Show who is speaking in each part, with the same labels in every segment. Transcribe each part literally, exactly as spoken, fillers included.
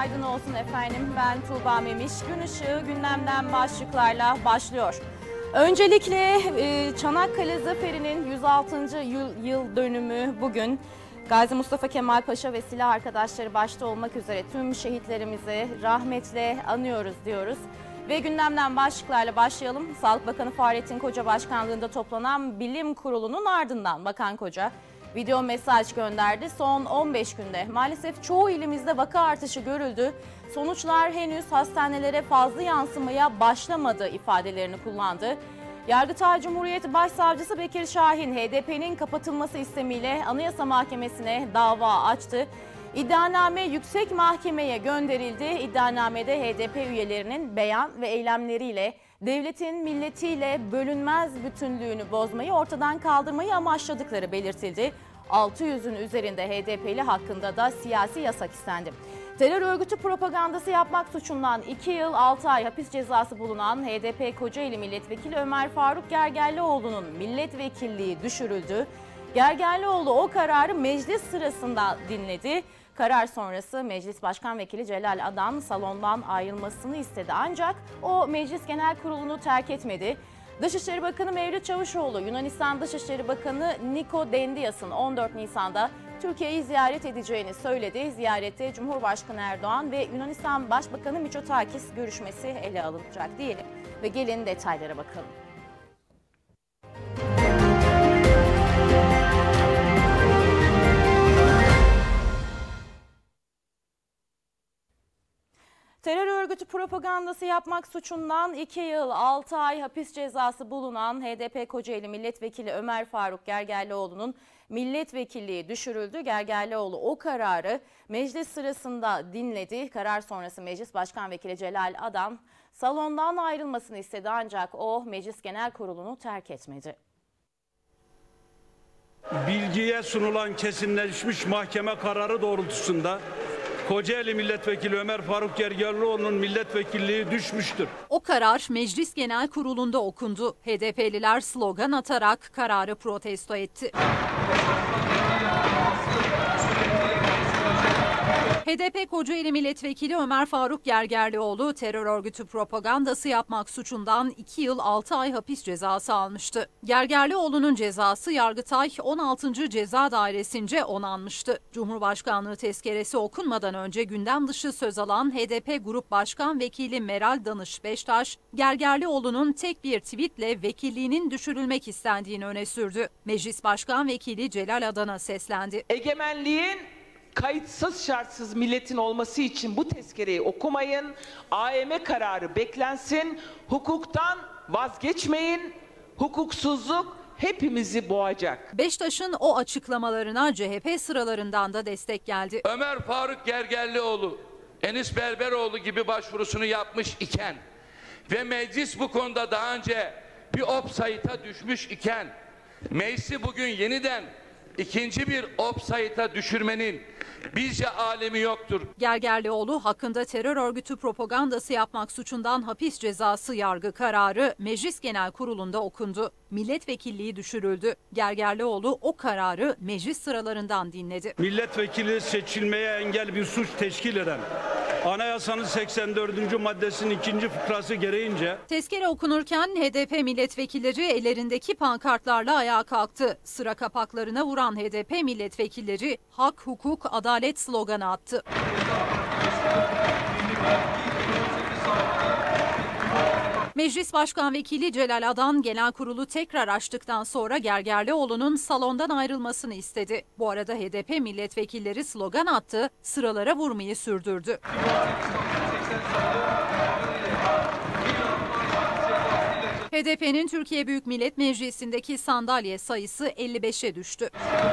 Speaker 1: aydın olsun efendim. Ben Tuğba Memiş. Gün ışığı gündemden başlıklarla başlıyor. Öncelikle Çanakkale Zaferi'nin yüz altıncı yıl, yıl dönümü bugün. Gazi Mustafa Kemal Paşa ve silah arkadaşları başta olmak üzere tüm şehitlerimizi rahmetle anıyoruz diyoruz. Ve gündemden başlıklarla başlayalım. Sağlık Bakanı Fahrettin Koca başkanlığında toplanan bilim kurulunun ardından Bakan Koca video mesaj gönderdi. Son on beş günde maalesef çoğu ilimizde vaka artışı görüldü. Sonuçlar henüz hastanelere fazla yansımaya başlamadı ifadelerini kullandı. Yargıtay Cumhuriyet Başsavcısı Bekir Şahin H D P'nin kapatılması istemiyle Anayasa Mahkemesi'ne dava açtı. İddianame yüksek mahkemeye gönderildi. İddianamede H D P üyelerinin beyan ve eylemleriyle devletin milletiyle bölünmez bütünlüğünü bozmayı ortadan kaldırmayı amaçladıkları belirtildi. altı yüzün üzerinde H D P'li hakkında da siyasi yasak istendi. Terör örgütü propagandası yapmak suçundan iki yıl altı ay hapis cezası bulunan H D P Kocaeli Milletvekili Ömer Faruk Gergerlioğlu'nun milletvekilliği düşürüldü. Gergerlioğlu o kararı meclis sırasında dinledi. Karar sonrası Meclis Başkan Vekili Celal Adan salondan ayrılmasını istedi. Ancak o Meclis Genel Kurulu'nu terk etmedi. Dışişleri Bakanı Mevlüt Çavuşoğlu, Yunanistan Dışişleri Bakanı Niko Dendias'ın on dört Nisan'da Türkiye'yi ziyaret edeceğini söyledi. Ziyarette Cumhurbaşkanı Erdoğan ve Yunanistan Başbakanı Mitsotakis görüşmesi ele alınacak diyelim. Ve gelin detaylara bakalım. Terör örgütü propagandası yapmak suçundan iki yıl altı ay hapis cezası bulunan H D P Kocaeli Milletvekili Ömer Faruk Gergerlioğlu'nun milletvekilliği düşürüldü. Gergerlioğlu o kararı meclis sırasında dinledi. Karar sonrası Meclis Başkan Vekili Celal Adan salondan ayrılmasını istedi ancak o Meclis Genel Kurulu'nu terk etmedi.
Speaker 2: Bilgiye sunulan kesinleşmiş mahkeme kararı doğrultusunda Kocaeli Milletvekili Ömer Faruk Gergerlioğlu'nun milletvekilliği düşmüştür.
Speaker 3: O karar Meclis Genel Kurulu'nda okundu. H D P'liler slogan atarak kararı protesto etti. H D P Kocaeli Milletvekili Ömer Faruk Gergerlioğlu terör örgütü propagandası yapmak suçundan iki yıl altı ay hapis cezası almıştı. Gergerlioğlu'nun cezası Yargıtay on altıncı Ceza Dairesi'nce onanmıştı. Cumhurbaşkanlığı tezkeresi okunmadan önce gündem dışı söz alan H D P Grup Başkan Vekili Meral Danış Beştaş, Gergerlioğlu'nun tek bir tweetle vekilliğinin düşürülmek istendiğini öne sürdü. Meclis Başkan Vekili Celal Adan'a seslendi.
Speaker 4: Egemenliğin kayıtsız şartsız milletin olması için bu tezkereyi okumayın, A Y M kararı beklensin, hukuktan vazgeçmeyin, hukuksuzluk hepimizi boğacak.
Speaker 3: Beştaş'ın o açıklamalarına C H P sıralarından da destek geldi.
Speaker 5: Ömer Faruk Gergerlioğlu, Enis Berberoğlu gibi başvurusunu yapmış iken ve meclis bu konuda daha önce bir offside'a düşmüş iken meclisi bugün yeniden ikinci bir offside'a düşürmenin bizce alemi yoktur.
Speaker 3: Gergerlioğlu hakkında terör örgütü propagandası yapmak suçundan hapis cezası yargı kararı Meclis Genel Kurulu'nda okundu. Milletvekilliği düşürüldü. Gergerlioğlu o kararı meclis sıralarından dinledi.
Speaker 2: Milletvekili seçilmeye engel bir suç teşkil eden Anayasanın seksen dördüncü maddesinin ikinci fıkrası gereğince
Speaker 3: tezkere okunurken H D P milletvekilleri ellerindeki pankartlarla ayağa kalktı. Sıra kapaklarına vuran H D P milletvekilleri hak, hukuk, adalet sloganı attı. Meclis Başkan Vekili Celal Adan genel kurulu tekrar açtıktan sonra Gergerlioğlu'nun salondan ayrılmasını istedi. Bu arada H D P milletvekilleri slogan attı, sıralara vurmayı sürdürdü. H D P'nin Türkiye Büyük Millet Meclisi'ndeki sandalye sayısı elli beşe düştü.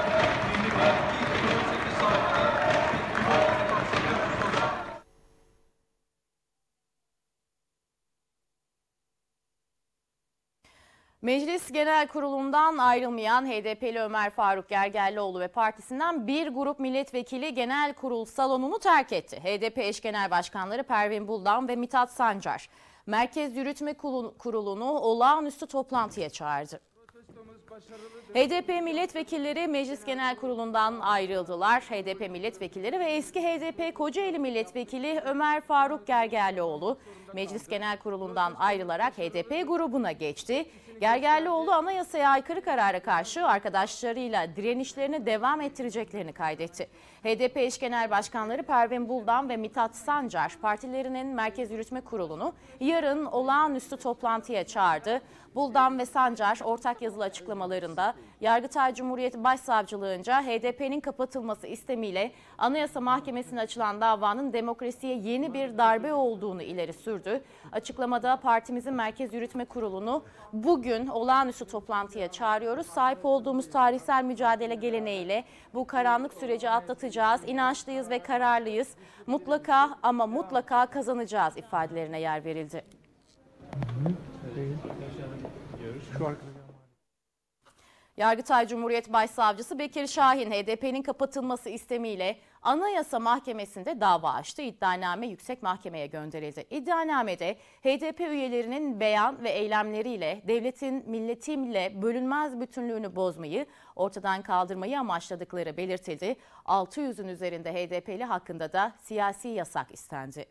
Speaker 1: Meclis Genel Kurulu'ndan ayrılmayan H D P'li Ömer Faruk Gergerlioğlu ve partisinden bir grup milletvekili genel kurul salonunu terk etti. H D P eş genel başkanları Pervin Buldan ve Mithat Sancar, Merkez Yürütme Kurulu'nu olağanüstü toplantıya çağırdı. H D P milletvekilleri Meclis Genel Kurulu'ndan ayrıldılar. H D P milletvekilleri ve eski H D P Kocaeli milletvekili Ömer Faruk Gergerlioğlu Meclis Genel Kurulu'ndan ayrılarak H D P grubuna geçti. Gergerlioğlu anayasaya aykırı karara karşı arkadaşlarıyla direnişlerini devam ettireceklerini kaydetti. H D P eş genel başkanları Pervin Buldan ve Mithat Sancar partilerinin Merkez Yürütme Kurulu'nu yarın olağanüstü toplantıya çağırdı. Buldan ve Sancar ortak yazılı açıklamalarında Yargıtay Cumhuriyet Başsavcılığınca H D P'nin kapatılması istemiyle Anayasa Mahkemesi'ne açılan davanın demokrasiye yeni bir darbe olduğunu ileri sürdü. Açıklamada partimizin Merkez Yürütme Kurulu'nu bugün olağanüstü toplantıya çağırıyoruz. Sahip olduğumuz tarihsel mücadele geleneğiyle bu karanlık süreci atlatacağız. İnançlıyız ve kararlıyız. Mutlaka ama mutlaka kazanacağız ifadelerine yer verildi. Yargıtay Cumhuriyet Başsavcısı Bekir Şahin H D P'nin kapatılması istemiyle Anayasa Mahkemesi'nde dava açtı. İddianame yüksek mahkemeye gönderildi. İddianamede H D P üyelerinin beyan ve eylemleriyle devletin milletiyle bölünmez bütünlüğünü bozmayı, ortadan kaldırmayı amaçladıkları belirtildi. altı yüzün üzerinde H D P'li hakkında da siyasi yasak istendi.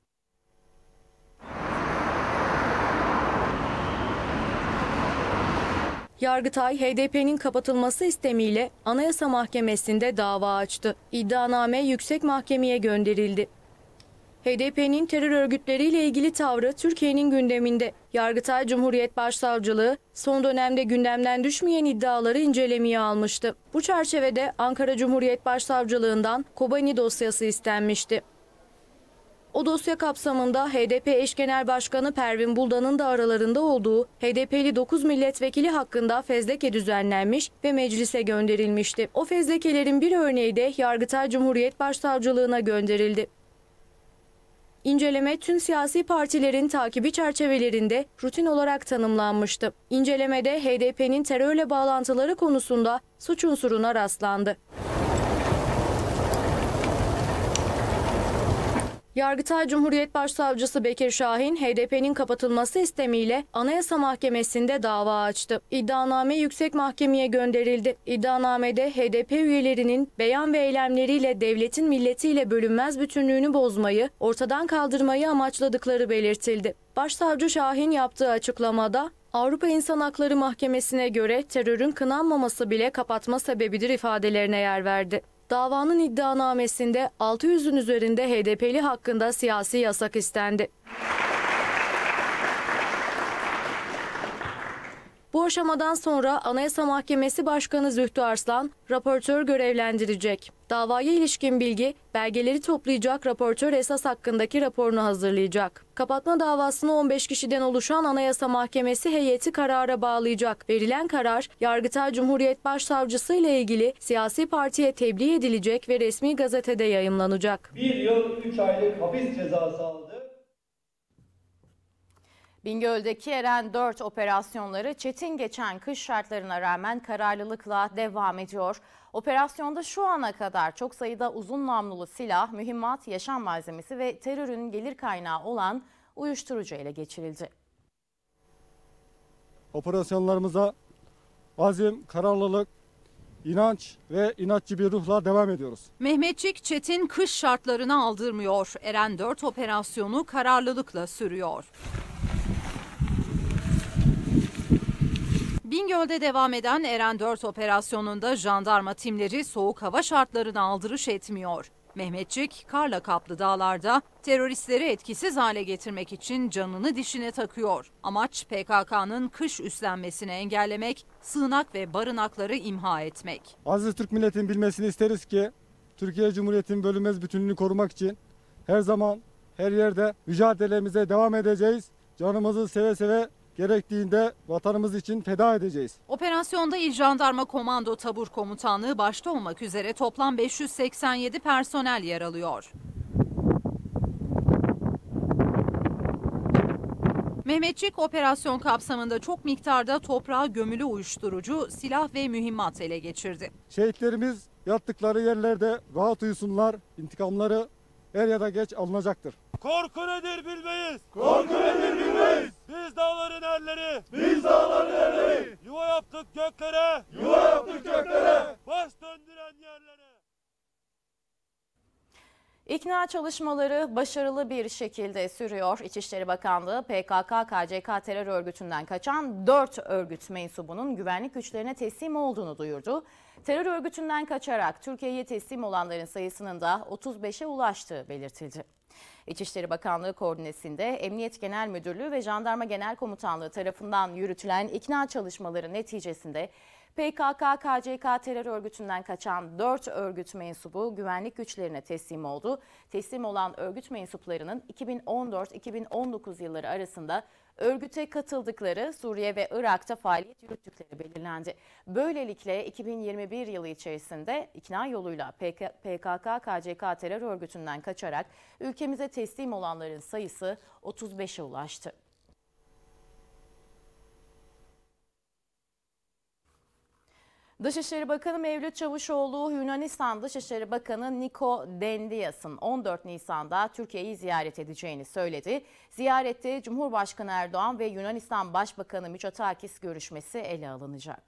Speaker 6: Yargıtay, H D P'nin kapatılması istemiyle Anayasa Mahkemesi'nde dava açtı. İddianame yüksek mahkemeye gönderildi. H D P'nin terör örgütleriyle ilgili tavrı Türkiye'nin gündeminde. Yargıtay Cumhuriyet Başsavcılığı son dönemde gündemden düşmeyen iddiaları incelemeye almıştı. Bu çerçevede Ankara Cumhuriyet Başsavcılığından Kobani dosyası istenmişti. O dosya kapsamında H D P eş genel başkanı Pervin Buldan'ın da aralarında olduğu H D P'li dokuz milletvekili hakkında fezleke düzenlenmiş ve meclise gönderilmişti. O fezlekelerin bir örneği de Yargıtay Cumhuriyet Başsavcılığına gönderildi. İnceleme tüm siyasi partilerin takibi çerçevelerinde rutin olarak tanımlanmıştı. İncelemede H D P'nin terörle bağlantıları konusunda suç unsuruna rastlandı. Yargıtay Cumhuriyet Başsavcısı Bekir Şahin, H D P'nin kapatılması istemiyle Anayasa Mahkemesi'nde dava açtı. İddianame yüksek mahkemeye gönderildi. İddianamede H D P üyelerinin beyan ve eylemleriyle devletin milletiyle bölünmez bütünlüğünü bozmayı, ortadan kaldırmayı amaçladıkları belirtildi. Başsavcı Şahin yaptığı açıklamada, Avrupa İnsan Hakları Mahkemesi'ne göre terörün kınanmaması bile kapatma sebebidir ifadelerine yer verdi. Davanın iddianamesinde altı yüzün üzerinde H D P'li hakkında siyasi yasak istendi. Bu aşamadan sonra Anayasa Mahkemesi Başkanı Zühtü Arslan raportör görevlendirecek. Davaya ilişkin bilgi, belgeleri toplayacak raportör esas hakkındaki raporunu hazırlayacak. Kapatma davasını on beş kişiden oluşan Anayasa Mahkemesi heyeti karara bağlayacak. Verilen karar, Yargıtay Cumhuriyet Başsavcısı ile ilgili siyasi partiye tebliğ edilecek ve resmi gazetede yayımlanacak.
Speaker 7: Bir yıl üç aylık hapis cezası aldı.
Speaker 1: Bingöl'deki Eren dört operasyonları çetin geçen kış şartlarına rağmen kararlılıkla devam ediyor. Operasyonda şu ana kadar çok sayıda uzun namlulu silah, mühimmat, yaşam malzemesi ve terörün gelir kaynağı olan uyuşturucu ele geçirildi.
Speaker 8: Operasyonlarımıza azim, kararlılık, inanç ve inatçı bir ruhla devam ediyoruz.
Speaker 3: Mehmetçik çetin kış şartlarını aldırmıyor. Eren dört operasyonu kararlılıkla sürüyor. Bingöl'de devam eden Eren dört operasyonunda jandarma timleri soğuk hava şartlarına aldırış etmiyor. Mehmetçik, karla kaplı dağlarda teröristleri etkisiz hale getirmek için canını dişine takıyor. Amaç P K K'nın kış üstlenmesini engellemek, sığınak ve barınakları imha etmek.
Speaker 8: Aziz Türk milletin bilmesini isteriz ki Türkiye Cumhuriyeti'nin bölünmez bütünlüğünü korumak için her zaman her yerde mücadelemize devam edeceğiz. Canımızı seve seve gerektiğinde vatanımız için feda edeceğiz.
Speaker 3: Operasyonda İl Jandarma Komando Tabur Komutanlığı başta olmak üzere toplam beş yüz seksen yedi personel yer alıyor. Mehmetçik operasyon kapsamında çok miktarda toprağa gömülü uyuşturucu, silah ve mühimmat ele geçirdi.
Speaker 8: Şehitlerimiz yattıkları yerlerde rahat uyusunlar, intikamları er ya da geç alınacaktır.
Speaker 7: Korku nedir bilmeyiz.
Speaker 8: Korku nedir bilmeyiz.
Speaker 7: Biz dağların erleri.
Speaker 8: Biz dağların erleri.
Speaker 7: Yuva yaptık göklere.
Speaker 1: İkna çalışmaları başarılı bir şekilde sürüyor. İçişleri Bakanlığı P K K K C K terör örgütünden kaçan dört örgüt mensubunun güvenlik güçlerine teslim olduğunu duyurdu. Terör örgütünden kaçarak Türkiye'ye teslim olanların sayısının da otuz beşe ulaştığı belirtildi. İçişleri Bakanlığı koordinesinde Emniyet Genel Müdürlüğü ve Jandarma Genel Komutanlığı tarafından yürütülen ikna çalışmaları neticesinde P K K K C K terör örgütünden kaçan dört örgüt mensubu güvenlik güçlerine teslim oldu. Teslim olan örgüt mensuplarının iki bin on dört iki bin on dokuz yılları arasında örgüte katıldıkları, Suriye ve Irak'ta faaliyet yürüttükleri belirlendi. Böylelikle iki bin yirmi bir yılı içerisinde ikna yoluyla P K K K C K terör örgütünden kaçarak ülkemize teslim olanların sayısı otuz beşe ulaştı. Dışişleri Bakanı Mevlüt Çavuşoğlu, Yunanistan Dışişleri Bakanı Niko Dendias'ın on dört Nisan'da Türkiye'yi ziyaret edeceğini söyledi. Ziyarette Cumhurbaşkanı Erdoğan ve Yunanistan Başbakanı Mitsotakis görüşmesi ele alınacak.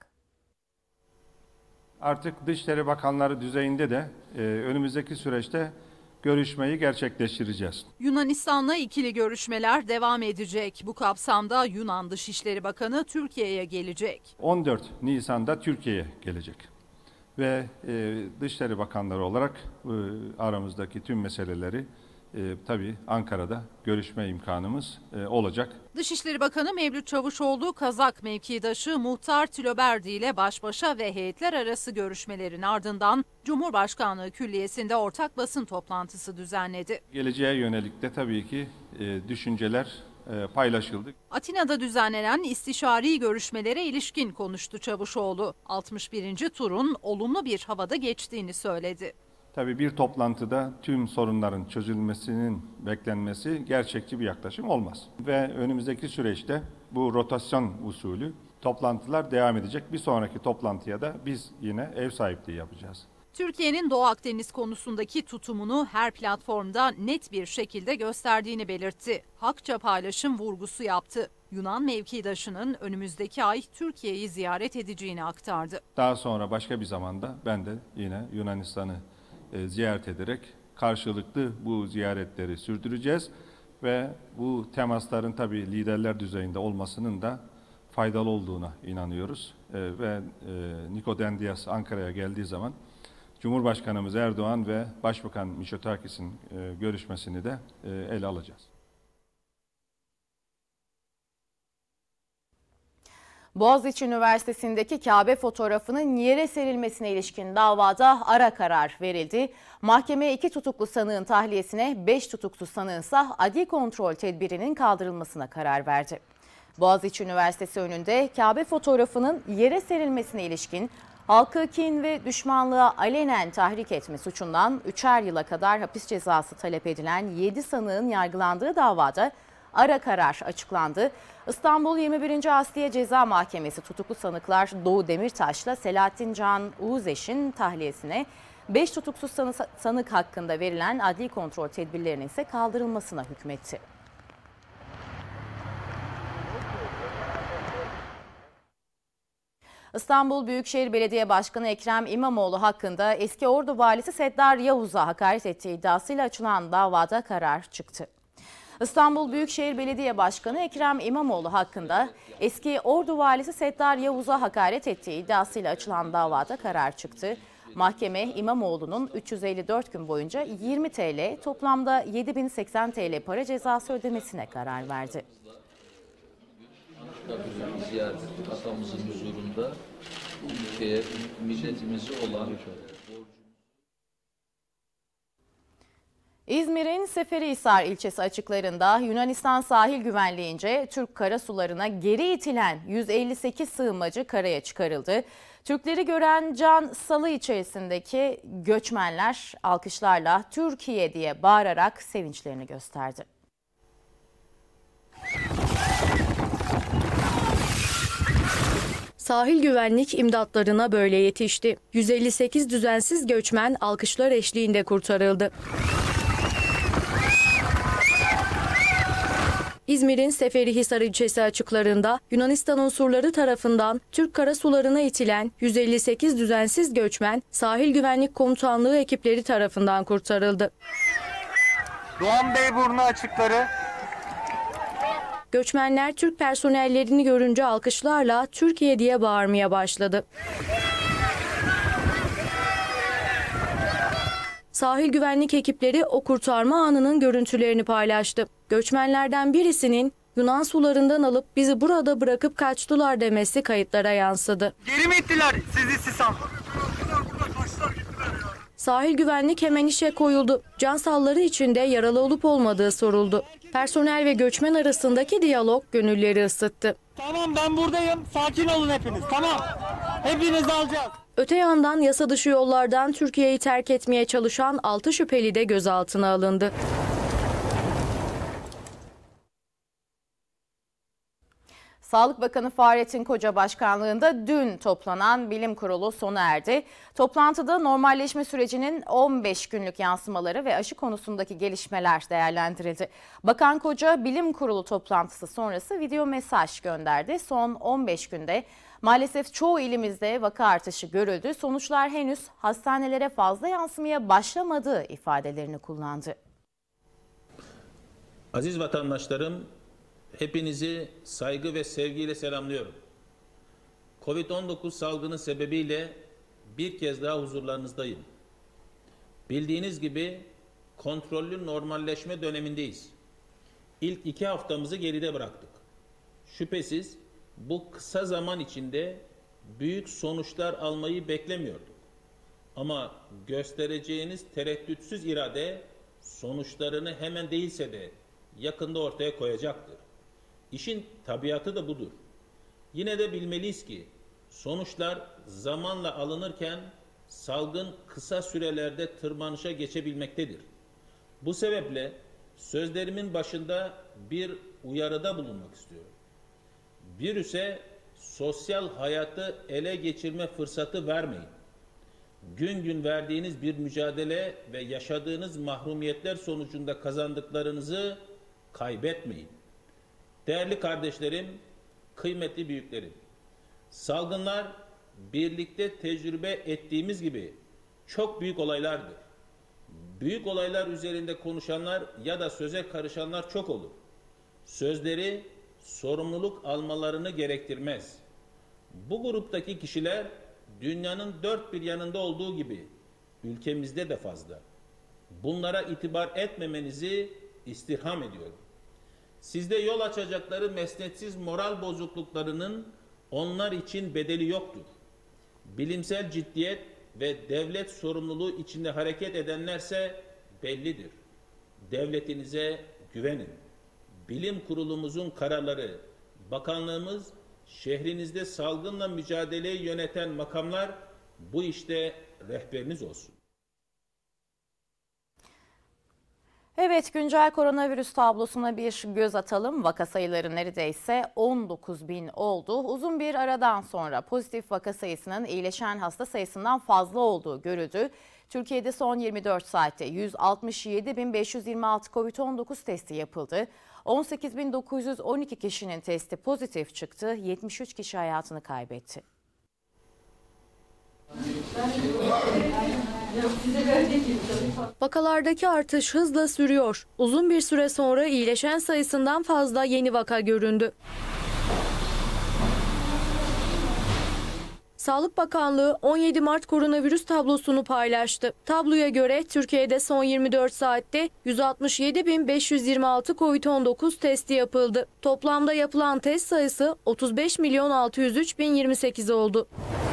Speaker 9: Artık Dışişleri Bakanları düzeyinde de e, önümüzdeki süreçte görüşmeyi gerçekleştireceğiz.
Speaker 3: Yunanistan'la ikili görüşmeler devam edecek. Bu kapsamda Yunan Dışişleri Bakanı Türkiye'ye gelecek.
Speaker 9: on dört Nisan'da Türkiye'ye gelecek. Ve e, Dışişleri Bakanları olarak e, aramızdaki tüm meseleleri e, tabii Ankara'da görüşme imkanımız e, olacak.
Speaker 3: Dışişleri Bakanı Mevlüt Çavuşoğlu, Kazak mevkidaşı Muhtar Tiloberdi ile baş başa ve heyetler arası görüşmelerin ardından Cumhurbaşkanlığı Külliyesi'nde ortak basın toplantısı düzenledi.
Speaker 9: Geleceğe yönelik de tabii ki e, düşünceler e, paylaşıldı.
Speaker 3: Atina'da düzenlenen istişari görüşmelere ilişkin konuştu Çavuşoğlu. altmış birinci turun olumlu bir havada geçtiğini söyledi.
Speaker 9: Tabii bir toplantıda tüm sorunların çözülmesinin beklenmesi gerçekçi bir yaklaşım olmaz. Ve önümüzdeki süreçte bu rotasyon usulü toplantılar devam edecek. Bir sonraki toplantıya da biz yine ev sahipliği yapacağız.
Speaker 3: Türkiye'nin Doğu Akdeniz konusundaki tutumunu her platformda net bir şekilde gösterdiğini belirtti. Hakça paylaşım vurgusu yaptı. Yunan mevkidaşının önümüzdeki ay Türkiye'yi ziyaret edeceğini aktardı.
Speaker 9: Daha sonra başka bir zamanda ben de yine Yunanistan'ı e, ziyaret ederek karşılıklı bu ziyaretleri sürdüreceğiz. Ve bu temasların tabii liderler düzeyinde olmasının da faydalı olduğuna inanıyoruz. E, ve e, Niko Dendias Ankara'ya geldiği zaman Cumhurbaşkanımız Erdoğan ve Başbakan Mitsotakis'in e, görüşmesini de e, ele alacağız.
Speaker 1: Boğaziçi Üniversitesi'ndeki Kabe fotoğrafının yere serilmesine ilişkin davada ara karar verildi. Mahkeme iki tutuklu sanığın tahliyesine, beş tutuklu sanığınsa adli kontrol tedbirinin kaldırılmasına karar verdi. Boğaziçi Üniversitesi önünde Kabe fotoğrafının yere serilmesine ilişkin halkı kin ve düşmanlığa alenen tahrik etme suçundan üçer yıla kadar hapis cezası talep edilen yedi sanığın yargılandığı davada ara karar açıklandı. İstanbul yirmi birinci Asliye Ceza Mahkemesi tutuklu sanıklar Doğu Demirtaş'la Selahattin Can Uğuzeş'in tahliyesine, beş tutuksuz sanık hakkında verilen adli kontrol tedbirlerinin ise kaldırılmasına hükmetti. İstanbul Büyükşehir Belediye Başkanı Ekrem İmamoğlu hakkında eski Ordu Valisi Seddar Yavuz'a hakaret ettiği iddiasıyla açılan davada karar çıktı. İstanbul Büyükşehir Belediye Başkanı Ekrem İmamoğlu hakkında eski Ordu Valisi Seddar Yavuz'a hakaret ettiği iddiasıyla açılan davada karar çıktı. Mahkeme İmamoğlu'nun üç yüz elli dört gün boyunca yirmi TL, toplamda yedi bin seksen TL para cezası ödemesine karar verdi.
Speaker 10: Ziyaret ettik atamızın huzurunda ülkeye, milletimize olan
Speaker 1: İzmir'in Seferihisar ilçesi açıklarında Yunanistan sahil güvenliğince Türk karasularına geri itilen yüz elli sekiz sığınmacı karaya çıkarıldı. Türkleri gören Can Salı içerisindeki göçmenler alkışlarla Türkiye diye bağırarak sevinçlerini gösterdi.
Speaker 6: Sahil güvenlik imdatlarına böyle yetişti. yüz elli sekiz düzensiz göçmen alkışlar eşliğinde kurtarıldı. İzmir'in Seferihisar ilçesi açıklarında Yunanistan unsurları tarafından Türk karasularına itilen yüz elli sekiz düzensiz göçmen sahil güvenlik komutanlığı ekipleri tarafından kurtarıldı.
Speaker 7: Doğanbeyburnu açıkları.
Speaker 6: Göçmenler Türk personellerini görünce alkışlarla Türkiye diye bağırmaya başladı. Sahil güvenlik ekipleri o kurtarma anının görüntülerini paylaştı. Göçmenlerden birisinin Yunan sularından alıp bizi burada bırakıp kaçtılar demesi kayıtlara yansıdı.
Speaker 7: Geri mi ittiler sizi Sisam?
Speaker 6: Sahil güvenlik hemen işe koyuldu. Can salları içinde yaralı olup olmadığı soruldu. Personel ve göçmen arasındaki diyalog gönülleri ısıttı.
Speaker 7: Tamam, ben buradayım. Sakin olun hepiniz. Tamam. Hepinizi alacağız.
Speaker 6: Öte yandan yasa dışı yollardan Türkiye'yi terk etmeye çalışan altı şüpheli de gözaltına alındı.
Speaker 1: Sağlık Bakanı Fahrettin Koca başkanlığında dün toplanan bilim kurulu sona erdi. Toplantıda normalleşme sürecinin on beş günlük yansımaları ve aşı konusundaki gelişmeler değerlendirildi. Bakan Koca bilim kurulu toplantısı sonrası video mesaj gönderdi. Son on beş günde maalesef çoğu ilimizde vaka artışı görüldü. Sonuçlar henüz hastanelere fazla yansımaya başlamadığı ifadelerini kullandı.
Speaker 11: Aziz vatandaşlarım, hepinizi saygı ve sevgiyle selamlıyorum. Covid on dokuz salgını sebebiyle bir kez daha huzurlarınızdayım. Bildiğiniz gibi kontrollü normalleşme dönemindeyiz. İlk iki haftamızı geride bıraktık. Şüphesiz bu kısa zaman içinde büyük sonuçlar almayı beklemiyorduk. Ama göstereceğiniz tereddütsüz irade sonuçlarını hemen değilse de yakında ortaya koyacaktır. İşin tabiatı da budur. Yine de bilmeliyiz ki sonuçlar zamanla alınırken salgın kısa sürelerde tırmanışa geçebilmektedir. Bu sebeple sözlerimin başında bir uyarıda bulunmak istiyorum. Virüse sosyal hayatı ele geçirme fırsatı vermeyin. Gün gün verdiğiniz bir mücadele ve yaşadığınız mahrumiyetler sonucunda kazandıklarınızı kaybetmeyin. Değerli kardeşlerim, kıymetli büyüklerim, salgınlar birlikte tecrübe ettiğimiz gibi çok büyük olaylardır. Büyük olaylar üzerinde konuşanlar ya da söze karışanlar çok olur. Sözleri sorumluluk almalarını gerektirmez. Bu gruptaki kişiler dünyanın dört bir yanında olduğu gibi ülkemizde de fazla. Bunlara itibar etmemenizi istirham ediyorum. Sizde yol açacakları mesnetsiz moral bozukluklarının onlar için bedeli yoktur. Bilimsel ciddiyet ve devlet sorumluluğu içinde hareket edenlerse bellidir. Devletinize güvenin. Bilim kurulumuzun kararları, bakanlığımız, şehrinizde salgınla mücadeleyi yöneten makamlar bu işte rehberiniz olsun.
Speaker 1: Evet, güncel koronavirüs tablosuna bir göz atalım. Vaka sayıları neredeyse on dokuz bin oldu. Uzun bir aradan sonra pozitif vaka sayısının iyileşen hasta sayısından fazla olduğu görüldü. Türkiye'de son yirmi dört saatte yüz altmış yedi bin beş yüz yirmi altı Covid on dokuz testi yapıldı. on sekiz bin dokuz yüz on iki kişinin testi pozitif çıktı. yetmiş üç kişi hayatını kaybetti.
Speaker 6: Vakalardaki artış hızla sürüyor. Uzun bir süre sonra iyileşen sayısından fazla yeni vaka göründü. Sağlık Bakanlığı on yedi Mart koronavirüs tablosunu paylaştı. Tabloya göre Türkiye'de son yirmi dört saatte yüz altmış yedi bin beş yüz yirmi altı Covid on dokuz testi yapıldı. Toplamda yapılan test sayısı otuz beş milyon altı yüz üç bin yirmi sekiz oldu.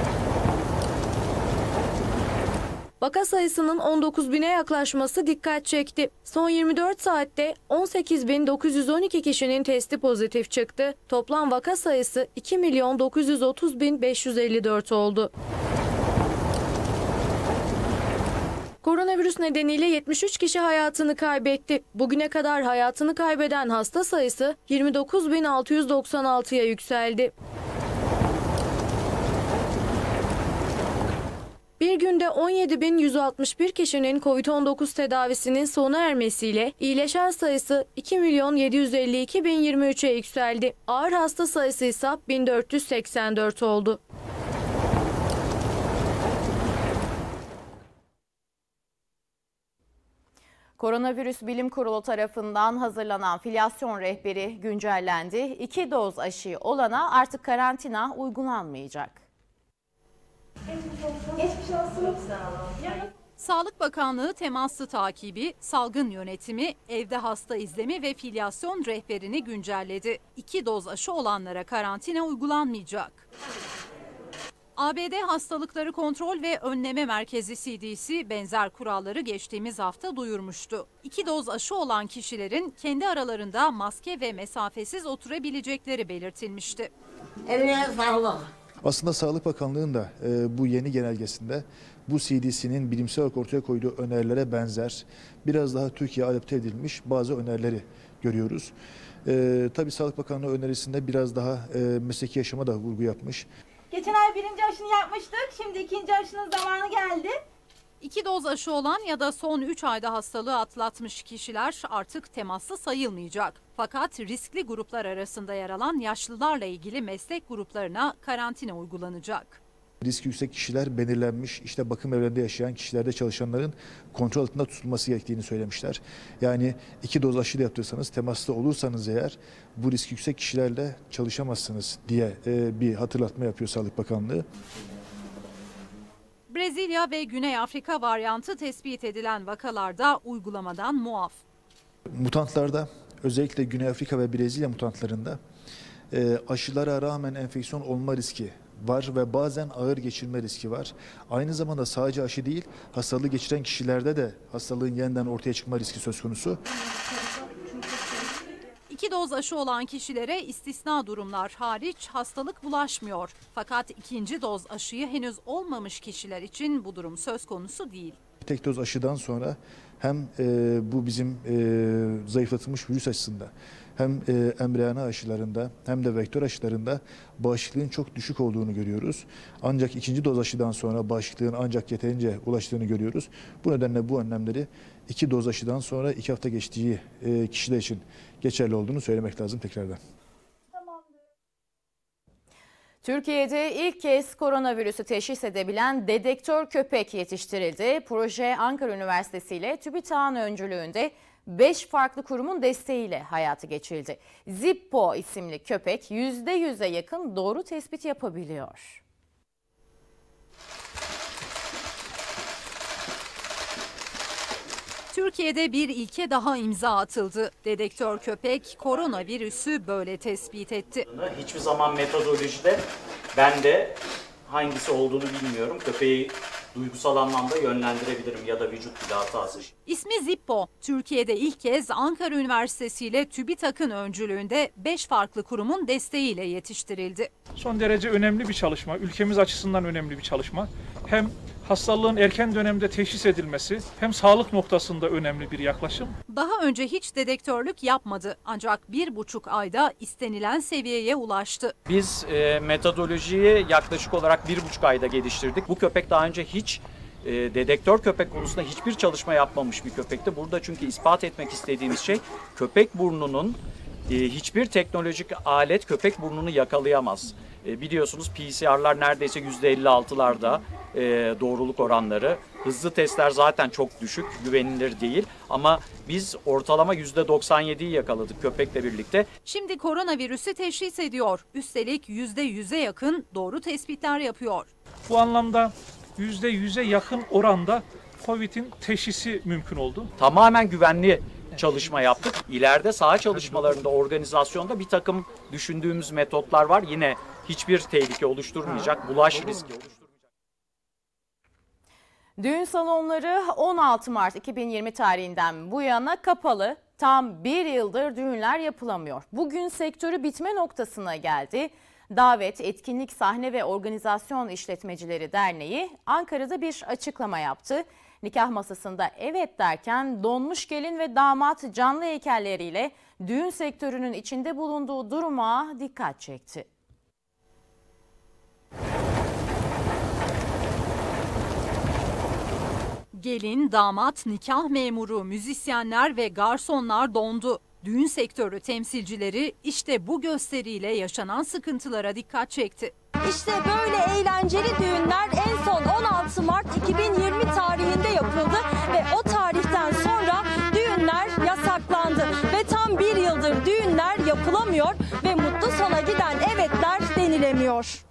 Speaker 6: Vaka sayısının on dokuz bine yaklaşması dikkat çekti. Son yirmi dört saatte on sekiz bin dokuz yüz on iki kişinin testi pozitif çıktı. Toplam vaka sayısı iki milyon dokuz yüz otuz bin beş yüz elli dört oldu. Koronavirüs nedeniyle yetmiş üç kişi hayatını kaybetti. Bugüne kadar hayatını kaybeden hasta sayısı yirmi dokuz bin altı yüz doksan altıya yükseldi. Bir günde on yedi bin yüz altmış bir kişinin Covid on dokuz tedavisinin sona ermesiyle iyileşen sayısı iki milyon yedi yüz elli iki bin yirmi üçe yükseldi. Ağır hasta sayısı ise bin dört yüz seksen dört oldu.
Speaker 1: Koronavirüs Bilim Kurulu tarafından hazırlanan filyasyon rehberi güncellendi. İki doz aşıyı olana artık karantina uygulanmayacak.
Speaker 12: Geçmiş olsun.
Speaker 3: Sağlık Bakanlığı temaslı takibi, salgın yönetimi, evde hasta izlemi ve filyasyon rehberini güncelledi. İki doz aşı olanlara karantina uygulanmayacak. A B D Hastalıkları Kontrol ve Önleme Merkezi C D C benzer kuralları geçtiğimiz hafta duyurmuştu. İki doz aşı olan kişilerin kendi aralarında maske ve mesafesiz oturabilecekleri belirtilmişti.
Speaker 12: Eline sağlık.
Speaker 13: Aslında Sağlık Bakanlığı'nın da e, bu yeni genelgesinde bu C D C'nin bilimsel olarak ortaya koyduğu önerilere benzer, biraz daha Türkiye'ye adapte edilmiş bazı önerileri görüyoruz. E, tabii Sağlık Bakanlığı önerisinde biraz daha e, mesleki yaşama da vurgu yapmış.
Speaker 12: Geçen ay birinci aşını yapmıştık. Şimdi ikinci aşının zamanı geldi.
Speaker 3: İki doz aşı olan ya da son üç ayda hastalığı atlatmış kişiler artık temaslı sayılmayacak. Fakat riskli gruplar arasında yer alan yaşlılarla ilgili meslek gruplarına karantina uygulanacak.
Speaker 13: Riski yüksek kişiler belirlenmiş, işte bakım evlerinde yaşayan kişilerde çalışanların kontrol altında tutulması gerektiğini söylemişler. Yani iki doz aşı da yaptırsanız, temaslı olursanız eğer bu riski yüksek kişilerle çalışamazsınız diye bir hatırlatma yapıyor Sağlık Bakanlığı.
Speaker 3: Brezilya ve Güney Afrika varyantı tespit edilen vakalarda uygulamadan muaf.
Speaker 13: Mutantlarda, özellikle Güney Afrika ve Brezilya mutantlarında aşılara rağmen enfeksiyon olma riski var ve bazen ağır geçirme riski var. Aynı zamanda sadece aşı değil, hastalığı geçiren kişilerde de hastalığın yeniden ortaya çıkma riski söz konusu.
Speaker 3: İki doz aşı olan kişilere istisna durumlar hariç hastalık bulaşmıyor. Fakat ikinci doz aşıyı henüz olmamış kişiler için bu durum söz konusu değil.
Speaker 13: Tek doz aşıdan sonra hem e, bu bizim e, zayıflatılmış virüs aşısında hem e, mRNA aşılarında hem de vektör aşılarında bağışıklığın çok düşük olduğunu görüyoruz. Ancak ikinci doz aşıdan sonra bağışıklığın ancak yeterince ulaştığını görüyoruz. Bu nedenle bu önlemleri iki doz aşıdan sonra iki hafta geçtiği e, kişiler için geçerli olduğunu söylemek lazım tekrardan.
Speaker 1: Türkiye'de ilk kez koronavirüsü teşhis edebilen dedektör köpek yetiştirildi. Proje Ankara Üniversitesi ile TÜBİTAK'ın öncülüğünde beş farklı kurumun desteğiyle hayata geçirildi. Zippo isimli köpek yüzde yüze yakın doğru tespit yapabiliyor.
Speaker 3: Türkiye'de bir ilke daha imza atıldı. Dedektör köpek koronavirüsü böyle tespit etti.
Speaker 14: Hiçbir zaman metodolojide ben de hangisi olduğunu bilmiyorum. Köpeği duygusal anlamda yönlendirebilirim ya da vücut dili hatası.
Speaker 3: İsmi Zippo. Türkiye'de ilk kez Ankara Üniversitesi ile TÜBİTAK'ın öncülüğünde beş farklı kurumun desteğiyle yetiştirildi.
Speaker 15: Son derece önemli bir çalışma, ülkemiz açısından önemli bir çalışma. Hem hastalığın erken dönemde teşhis edilmesi hem sağlık noktasında önemli bir yaklaşım.
Speaker 3: Daha önce hiç dedektörlük yapmadı ancak bir buçuk ayda istenilen seviyeye ulaştı.
Speaker 14: Biz e, metodolojiyi yaklaşık olarak bir buçuk ayda geliştirdik. Bu köpek daha önce hiç e, dedektör köpek konusunda hiçbir çalışma yapmamış bir köpekti. Burada çünkü ispat etmek istediğimiz şey köpek burnunun e, hiçbir teknolojik alet köpek burnunu yakalayamaz. E, biliyorsunuz P C R'lar neredeyse yüzde elli altılarda. E, doğruluk oranları. Hızlı testler zaten çok düşük, güvenilir değil ama biz ortalama yüzde doksan yediyi yakaladık köpekle birlikte.
Speaker 3: Şimdi koronavirüsü teşhis ediyor. Üstelik yüzde yüze yakın doğru tespitler yapıyor.
Speaker 15: Bu anlamda yüzde yüze yakın oranda Covid'in teşhisi mümkün oldu.
Speaker 14: Tamamen güvenli çalışma yaptık. İleride saha çalışmalarında, organizasyonda bir takım düşündüğümüz metotlar var. Yine hiçbir tehlike oluşturmayacak, bulaş riski oluşturmayacak.
Speaker 1: Düğün salonları on altı Mart iki bin yirmi tarihinden bu yana kapalı. Tam bir yıldır düğünler yapılamıyor. Bugün sektörü bitme noktasına geldi. Davet, Etkinlik, Sahne ve Organizasyon İşletmecileri Derneği Ankara'da bir açıklama yaptı. Nikah masasında evet derken donmuş gelin ve damat canlı heykelleriyle düğün sektörünün içinde bulunduğu duruma dikkat çekti.
Speaker 3: Gelin, damat, nikah memuru, müzisyenler ve garsonlar dondu. Düğün sektörü temsilcileri işte bu gösteriyle yaşanan sıkıntılara dikkat çekti.
Speaker 16: İşte böyle eğlenceli düğünler en son on altı Mart iki bin yirmi tarihinde yapıldı ve o tarihten sonra düğün yapılamıyor ve mutlu sona giden evetler denilemiyor.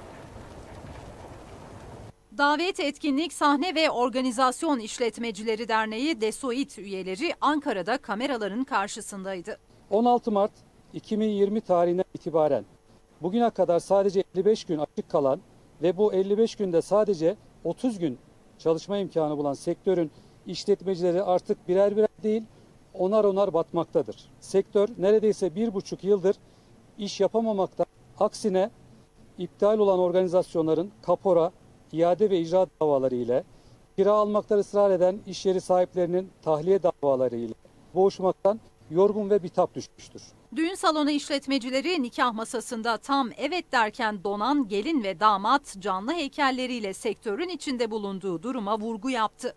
Speaker 3: Davet Etkinlik Sahne ve Organizasyon İşletmecileri Derneği DESOİT üyeleri Ankara'da kameraların karşısındaydı.
Speaker 17: on altı Mart iki bin yirmi tarihinden itibaren bugüne kadar sadece elli beş gün açık kalan ve bu elli beş günde sadece otuz gün çalışma imkanı bulan sektörün işletmecileri artık birer birer değil onar onar batmaktadır. Sektör neredeyse bir buçuk yıldır iş yapamamakta. Aksine iptal olan organizasyonların kapora, iade ve icra davaları ile, kira almakta ısrar eden iş yeri sahiplerinin tahliye davaları ile boğuşmaktan yorgun ve bitap düşmüştür.
Speaker 3: Düğün salonu işletmecileri nikah masasında tam evet derken donan gelin ve damat canlı heykelleriyle sektörün içinde bulunduğu duruma vurgu yaptı.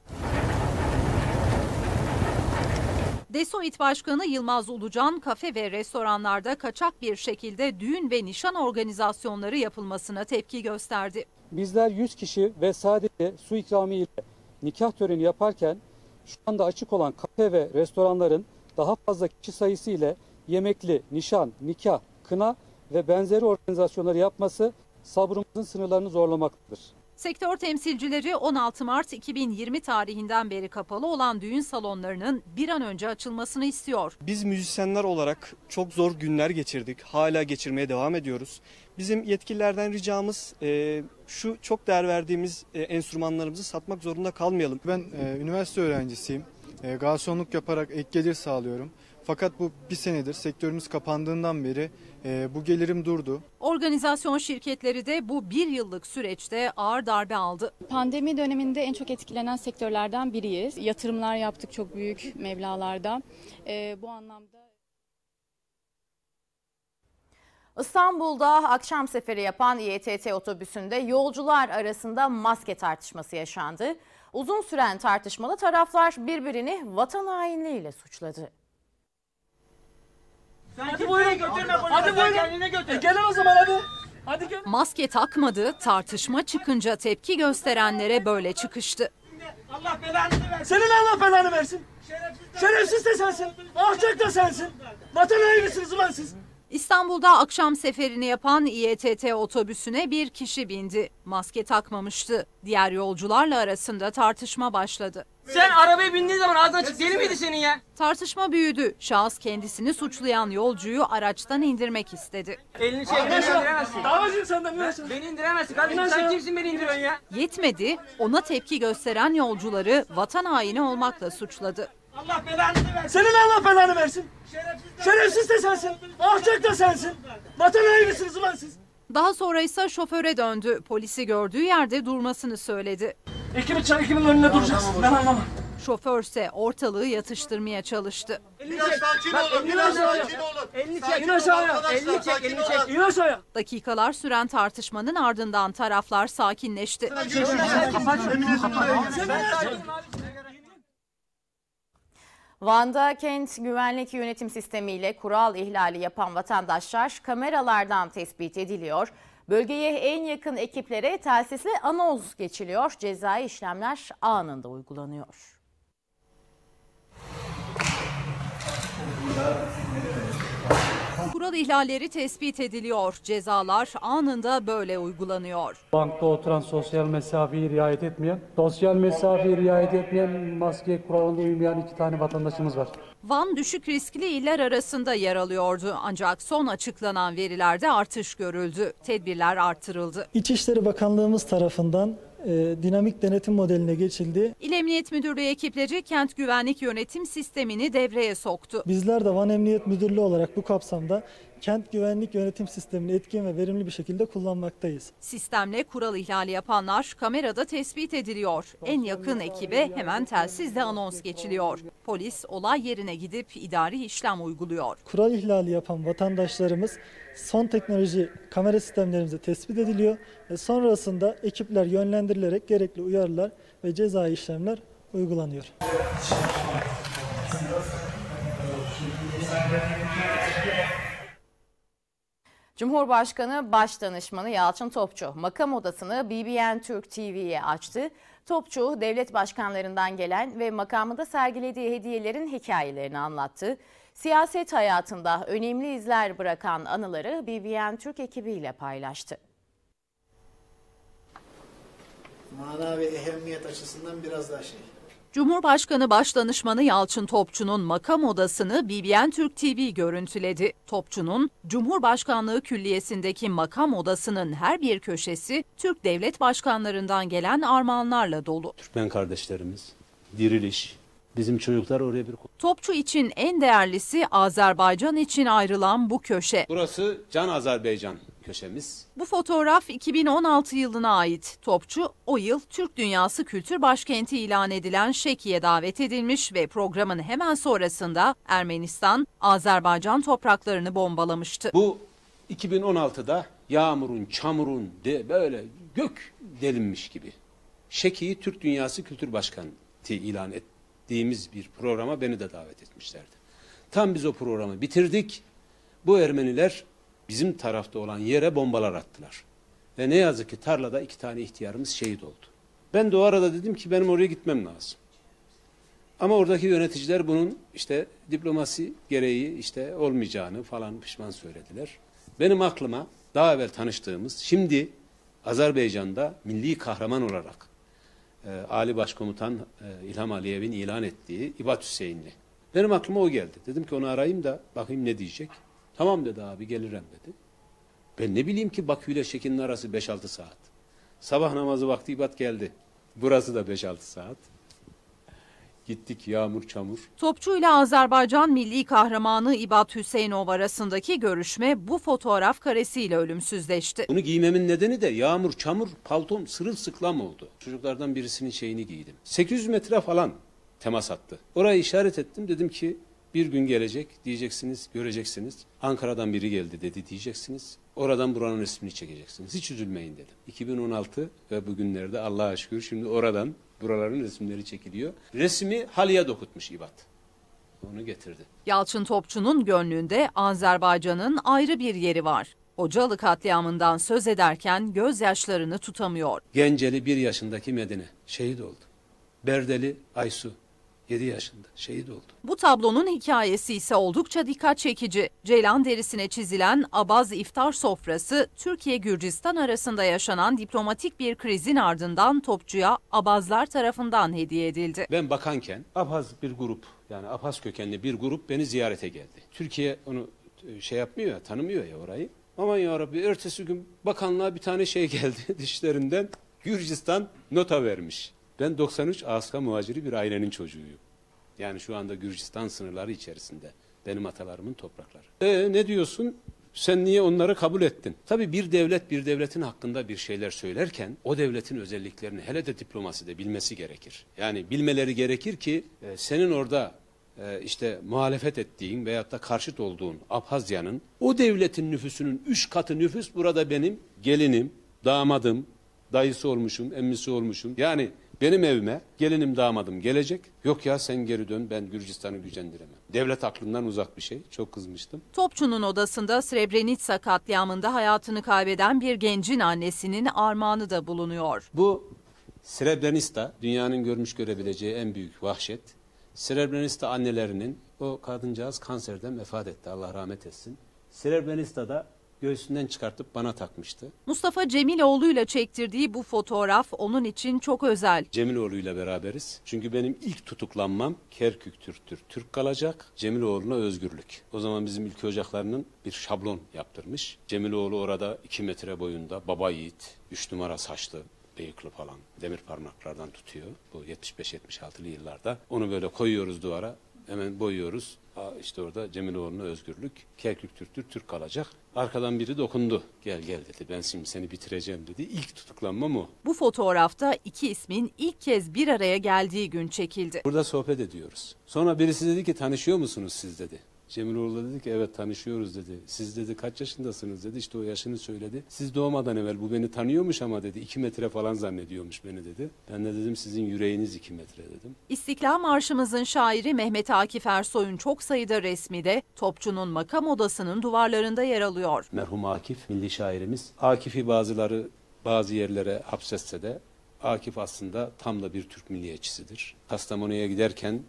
Speaker 3: DESOİT Başkanı Yılmaz Ulucan, kafe ve restoranlarda kaçak bir şekilde düğün ve nişan organizasyonları yapılmasına tepki gösterdi.
Speaker 17: Bizler yüz kişi ve sadece su ikramiye ile nikah töreni yaparken şu anda açık olan kafe ve restoranların daha fazla kişi sayısı ile yemekli, nişan, nikah, kına ve benzeri organizasyonları yapması sabrımızın sınırlarını zorlamaktadır.
Speaker 3: Sektör temsilcileri on altı Mart iki bin yirmi tarihinden beri kapalı olan düğün salonlarının bir an önce açılmasını istiyor.
Speaker 18: Biz müzisyenler olarak çok zor günler geçirdik. Hala geçirmeye devam ediyoruz. Bizim yetkililerden ricamız e, şu çok değer verdiğimiz e, enstrümanlarımızı satmak zorunda kalmayalım.
Speaker 19: Ben e, üniversite öğrencisiyim. E, garsonluk yaparak ek gelir sağlıyorum. Fakat bu bir senedir sektörümüz kapandığından beri e, bu gelirim durdu.
Speaker 3: Organizasyon şirketleri de bu bir yıllık süreçte ağır darbe aldı.
Speaker 20: Pandemi döneminde en çok etkilenen sektörlerden biriyiz. Yatırımlar yaptık çok büyük meblağlarda. E, bu anlamda...
Speaker 1: İstanbul'da akşam seferi yapan İ E T T otobüsünde yolcular arasında maske tartışması yaşandı. Uzun süren tartışmada taraflar birbirini vatan hainliğiyle suçladı.
Speaker 7: Hadi buyurun götürme. Hadi buyurun. Kendine götür. E gelin o zaman hadi. Hadi gel.
Speaker 3: Maske takmadı, tartışma çıkınca tepki gösterenlere böyle çıkıştı.
Speaker 7: Allah belanı versin. Senin Allah belanı versin. Şerefsiz de sensin. Alçak da sensin. Vatan hainiysiniz ulan siz.
Speaker 3: İstanbul'da akşam seferini yapan İ E T T otobüsüne bir kişi bindi. Maske takmamıştı. Diğer yolcularla arasında tartışma başladı.
Speaker 7: Sen arabaya bindiğin zaman ağzın açık değil miydi senin ya?
Speaker 3: Tartışma büyüdü. Şahıs kendisini suçlayan yolcuyu araçtan indirmek istedi.
Speaker 7: Elini çek, beni indiremezsin. Davacıyım senden ben. Beni indiremezsin kardeşim. Sen kimsin beni indiriyorsun ya?
Speaker 3: Yetmedi. Ona tepki gösteren yolcuları vatan haini olmakla suçladı.
Speaker 7: Allah belanı versin. Senin Allah belanı versin. Şerefsiz de sensin. Alçak da sensin. Vatan hainisiniz ulan siz.
Speaker 3: Daha sonra ise şoföre döndü. Polisi gördüğü yerde durmasını söyledi.
Speaker 7: Ekibi çay ekibinin önünde duracaksın. Ben anlamam.
Speaker 3: Şoförse ortalığı yatıştırmaya çalıştı.
Speaker 7: Elini çek. Elini aşağıya. Elini çek. İn aşağıya. Elini çek. Elini çek. İn aşağıya.
Speaker 3: Dakikalar süren tartışmanın ardından taraflar sakinleşti.
Speaker 1: Van'da kent güvenlik yönetim sistemiyle kural ihlali yapan vatandaşlar kameralardan tespit ediliyor. Bölgeye en yakın ekiplere telsizle anons geçiliyor. Cezai işlemler anında uygulanıyor.
Speaker 3: Kural ihlalleri tespit ediliyor. Cezalar anında böyle uygulanıyor.
Speaker 21: Bankta oturan sosyal mesafeyi riayet etmeyen, sosyal mesafeyi riayet etmeyen, maske kuralına uymayan iki tane vatandaşımız var.
Speaker 3: Van düşük riskli iller arasında yer alıyordu. Ancak son açıklanan verilerde artış görüldü. Tedbirler artırıldı.
Speaker 22: İçişleri Bakanlığımız tarafından e, dinamik denetim modeline geçildi.
Speaker 3: İl Emniyet Müdürlüğü ekipleri kent güvenlik yönetim sistemini devreye soktu.
Speaker 22: Bizler de Van Emniyet Müdürlüğü olarak bu kapsamda kent güvenlik yönetim sistemini etkin ve verimli bir şekilde kullanmaktayız.
Speaker 3: Sistemle kural ihlali yapanlar kamerada tespit ediliyor. En yakın ekibe hemen telsizle anons geçiliyor. Polis olay yerine gidip idari işlem uyguluyor.
Speaker 22: Kural ihlali yapan vatandaşlarımız son teknoloji kamera sistemlerimize tespit ediliyor ve sonrasında ekipler yönlendirilerek gerekli uyarılar ve cezai işlemler uygulanıyor.
Speaker 1: Cumhurbaşkanı Başdanışmanı Yalçın Topçu makam odasını B B N Türk T V'ye açtı. Topçu devlet başkanlarından gelen ve makamında sergilediği hediyelerin hikayelerini anlattı. siyaset hayatında önemli izler bırakan anıları B B N Türk ekibiyle paylaştı.
Speaker 4: Mana ve ehemmiyet açısından biraz daha şey.
Speaker 3: Cumhurbaşkanı Başdanışmanı Yalçın Topçu'nun makam odasını B B N Türk T V görüntüledi. Topçu'nun Cumhurbaşkanlığı Külliyesi'ndeki makam odasının her bir köşesi Türk devlet başkanlarından gelen armağanlarla dolu.
Speaker 5: Türkmen kardeşlerimiz, diriliş, bizim çocuklar oraya bir...
Speaker 3: Topçu için en değerlisi Azerbaycan için ayrılan bu köşe.
Speaker 5: Burası Can Azerbaycan köşemiz.
Speaker 3: Bu fotoğraf iki bin on altı yılına ait. Topçu o yıl Türk Dünyası Kültür Başkenti ilan edilen Şeki'ye davet edilmiş ve programın hemen sonrasında Ermenistan, Azerbaycan topraklarını bombalamıştı.
Speaker 5: Bu iki bin on altıda yağmurun, çamurun de böyle gök delinmiş gibi. Şeki'yi Türk Dünyası Kültür Başkenti ilan ettiğimiz bir programa beni de davet etmişlerdi. Tam biz o programı bitirdik. Bu Ermeniler bizim tarafta olan yere bombalar attılar. Ve ne yazık ki tarlada iki tane ihtiyarımız şehit oldu. Ben de o arada dedim ki benim oraya gitmem lazım. Ama oradaki yöneticiler bunun işte diplomasi gereği işte olmayacağını falan pişman söylediler. Benim aklıma daha evvel tanıştığımız, şimdi Azerbaycan'da milli kahraman olarak e, Ali Başkomutan e, İlham Aliyev'in ilan ettiği İbat Hüseyinli. Benim aklıma o geldi. Dedim ki onu arayayım da bakayım ne diyecek. Tamam dedi abi gelirim dedi. Ben ne bileyim ki Bakü ile Şeki'nin arası beş altı saat. Sabah namazı vakti İbat geldi. Burası da beş altı saat. Gittik yağmur çamur.
Speaker 3: Topçu ile Azerbaycan milli kahramanı İbat Hüseyinov arasındaki görüşme bu fotoğraf karesiyle ölümsüzleşti.
Speaker 5: Bunu giymemin nedeni de yağmur çamur paltom sırılsıklam oldu. Çocuklardan birisinin şeyini giydim. sekiz yüz metre falan temas attı. Orayı işaret ettim dedim ki bir gün gelecek diyeceksiniz, göreceksiniz. Ankara'dan biri geldi dedi diyeceksiniz. Oradan buranın resmini çekeceksiniz. Hiç üzülmeyin dedim. iki bin on altı ve bugünlerde Allah'a şükür şimdi oradan buraların resimleri çekiliyor. Resmi halıya dokutmuş İbat. Onu getirdi.
Speaker 3: Yalçın Topçu'nun gönlünde Azerbaycan'ın ayrı bir yeri var. Hocalı katliamından söz ederken gözyaşlarını tutamıyor.
Speaker 5: Genceli bir yaşındaki Medine şehit oldu. Berdeli Aysu yedi yaşında şehit oldu.
Speaker 3: Bu tablonun hikayesi ise oldukça dikkat çekici. Ceylan derisine çizilen Abaz iftar sofrası, Türkiye-Gürcistan arasında yaşanan diplomatik bir krizin ardından Topçu'ya Abazlar tarafından hediye edildi.
Speaker 5: Ben bakanken Abaz bir grup, yani Abaz kökenli bir grup beni ziyarete geldi. Türkiye onu şey yapmıyor ya, tanımıyor ya orayı. Aman yarabbi, ertesi gün bakanlığa bir tane şey geldi dişlerinden. Gürcistan nota vermiş. Ben doksan üç Aska muhaciri bir ailenin çocuğuyum. Yani şu anda Gürcistan sınırları içerisinde. Benim atalarımın toprakları. E ne diyorsun? Sen niye onları kabul ettin? Tabii bir devlet bir devletin hakkında bir şeyler söylerken o devletin özelliklerini hele de diplomaside bilmesi gerekir. Yani bilmeleri gerekir ki e, senin orada e, işte muhalefet ettiğin veyahut da karşıt olduğun Abhazya'nın o devletin nüfusunun üç katı nüfus burada benim gelinim, damadım, dayısı olmuşum, emmisi olmuşum. Yani benim evime gelinim damadım gelecek. Yok ya sen geri dön ben Gürcistan'ı gücendiremem. Devlet aklından uzak bir şey. Çok kızmıştım.
Speaker 3: Topçu'nun odasında Srebrenica katliamında hayatını kaybeden bir gencin annesinin armağanı da bulunuyor.
Speaker 5: Bu Srebrenica dünyanın görmüş görebileceği en büyük vahşet. Srebrenica annelerinin o kadıncağız kanserden vefat etti. Allah rahmet etsin. Srebrenica'da göğsünden çıkartıp bana takmıştı.
Speaker 3: Mustafa Cemiloğlu'yla çektirdiği bu fotoğraf onun için çok özel.
Speaker 5: Cemiloğlu'yla beraberiz. Çünkü benim ilk tutuklanmam Kerkük Türk'tür. Türk kalacak. Cemiloğlu'na özgürlük. O zaman bizim ülke ocaklarının bir şablon yaptırmış. Cemiloğlu orada iki metre boyunda baba yiğit, üç numara saçlı, bıyıklı falan demir parmaklardan tutuyor. Bu yetmiş beş yetmiş altılı yıllarda. Onu böyle koyuyoruz duvara. Hemen boyuyoruz. Aa, işte orada Cemiloğlu'na özgürlük. Kerkük Türk'tür, Türk kalacak. Arkadan biri dokundu. Gel gel dedi. Ben şimdi seni bitireceğim dedi. İlk tutuklanmam o.
Speaker 3: Bu fotoğrafta iki ismin ilk kez bir araya geldiği gün çekildi.
Speaker 5: Burada sohbet ediyoruz. Sonra birisi dedi ki tanışıyor musunuz siz dedi. Cemiloğlu dedi ki evet tanışıyoruz dedi. Siz dedi kaç yaşındasınız dedi. İşte o yaşını söyledi. Siz doğmadan evvel bu beni tanıyormuş ama dedi iki metre falan zannediyormuş beni dedi. Ben de dedim sizin yüreğiniz iki metre dedim.
Speaker 3: İstiklal Marşımızın şairi Mehmet Akif Ersoy'un çok sayıda resmi de Topçu'nun makam odasının duvarlarında yer alıyor.
Speaker 5: Merhum Akif milli şairimiz. Akif'i bazıları bazı yerlere hapsetse de Akif aslında tam da bir Türk milliyetçisidir. Kastamonu'ya giderken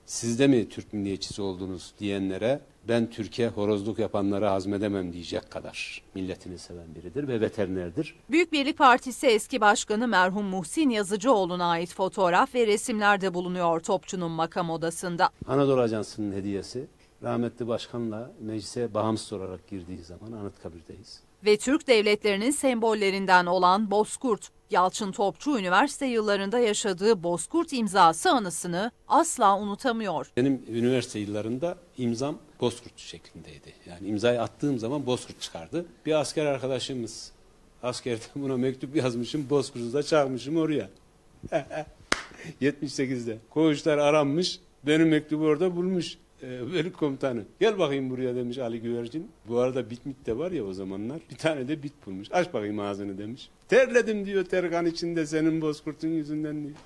Speaker 5: siz de mi Türk milliyetçisi oldunuz diyenlere ben Türkiye horozluk yapanları hazmedemem diyecek kadar milletini seven biridir ve veterinerdir.
Speaker 3: Büyük Birlik Partisi eski başkanı merhum Muhsin Yazıcıoğlu'na ait fotoğraf ve resimler de bulunuyor Topçu'nun makam odasında.
Speaker 5: Anadolu Ajansı'nın hediyesi, rahmetli başkanla meclise bağımsız olarak girdiği zaman Anıtkabir'deyiz.
Speaker 3: Ve Türk devletlerinin sembollerinden olan Bozkurt. Yalçın Topçu üniversite yıllarında yaşadığı Bozkurt imzası anısını asla unutamıyor.
Speaker 5: Benim üniversite yıllarında imzam Bozkurt şeklindeydi. Yani imzayı attığım zaman Bozkurt çıkardı. Bir asker arkadaşımız askerde buna mektup yazmışım, Bozkurt'u da çakmışım oraya. yetmiş sekizde koğuşlar aranmış, benim mektubu orada bulmuş. Ee, bölük komutanı. Gel bakayım buraya demiş Ali Güvercin. Bu arada bitmit de var ya o zamanlar. Bir tane de bit bulmuş. Aç bakayım ağzını demiş. Terledim diyor terkan içinde senin Bozkurt'un yüzünden diyor.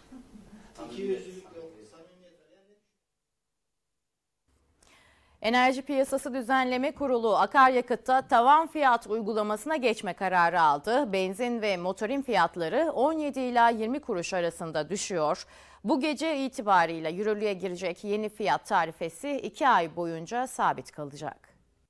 Speaker 1: Enerji Piyasası Düzenleme Kurulu akaryakıtta tavan fiyat uygulamasına geçme kararı aldı. Benzin ve motorin fiyatları on yedi ila yirmi kuruş arasında düşüyor. Bu gece itibarıyla yürürlüğe girecek yeni fiyat tarifesi iki ay boyunca sabit kalacak.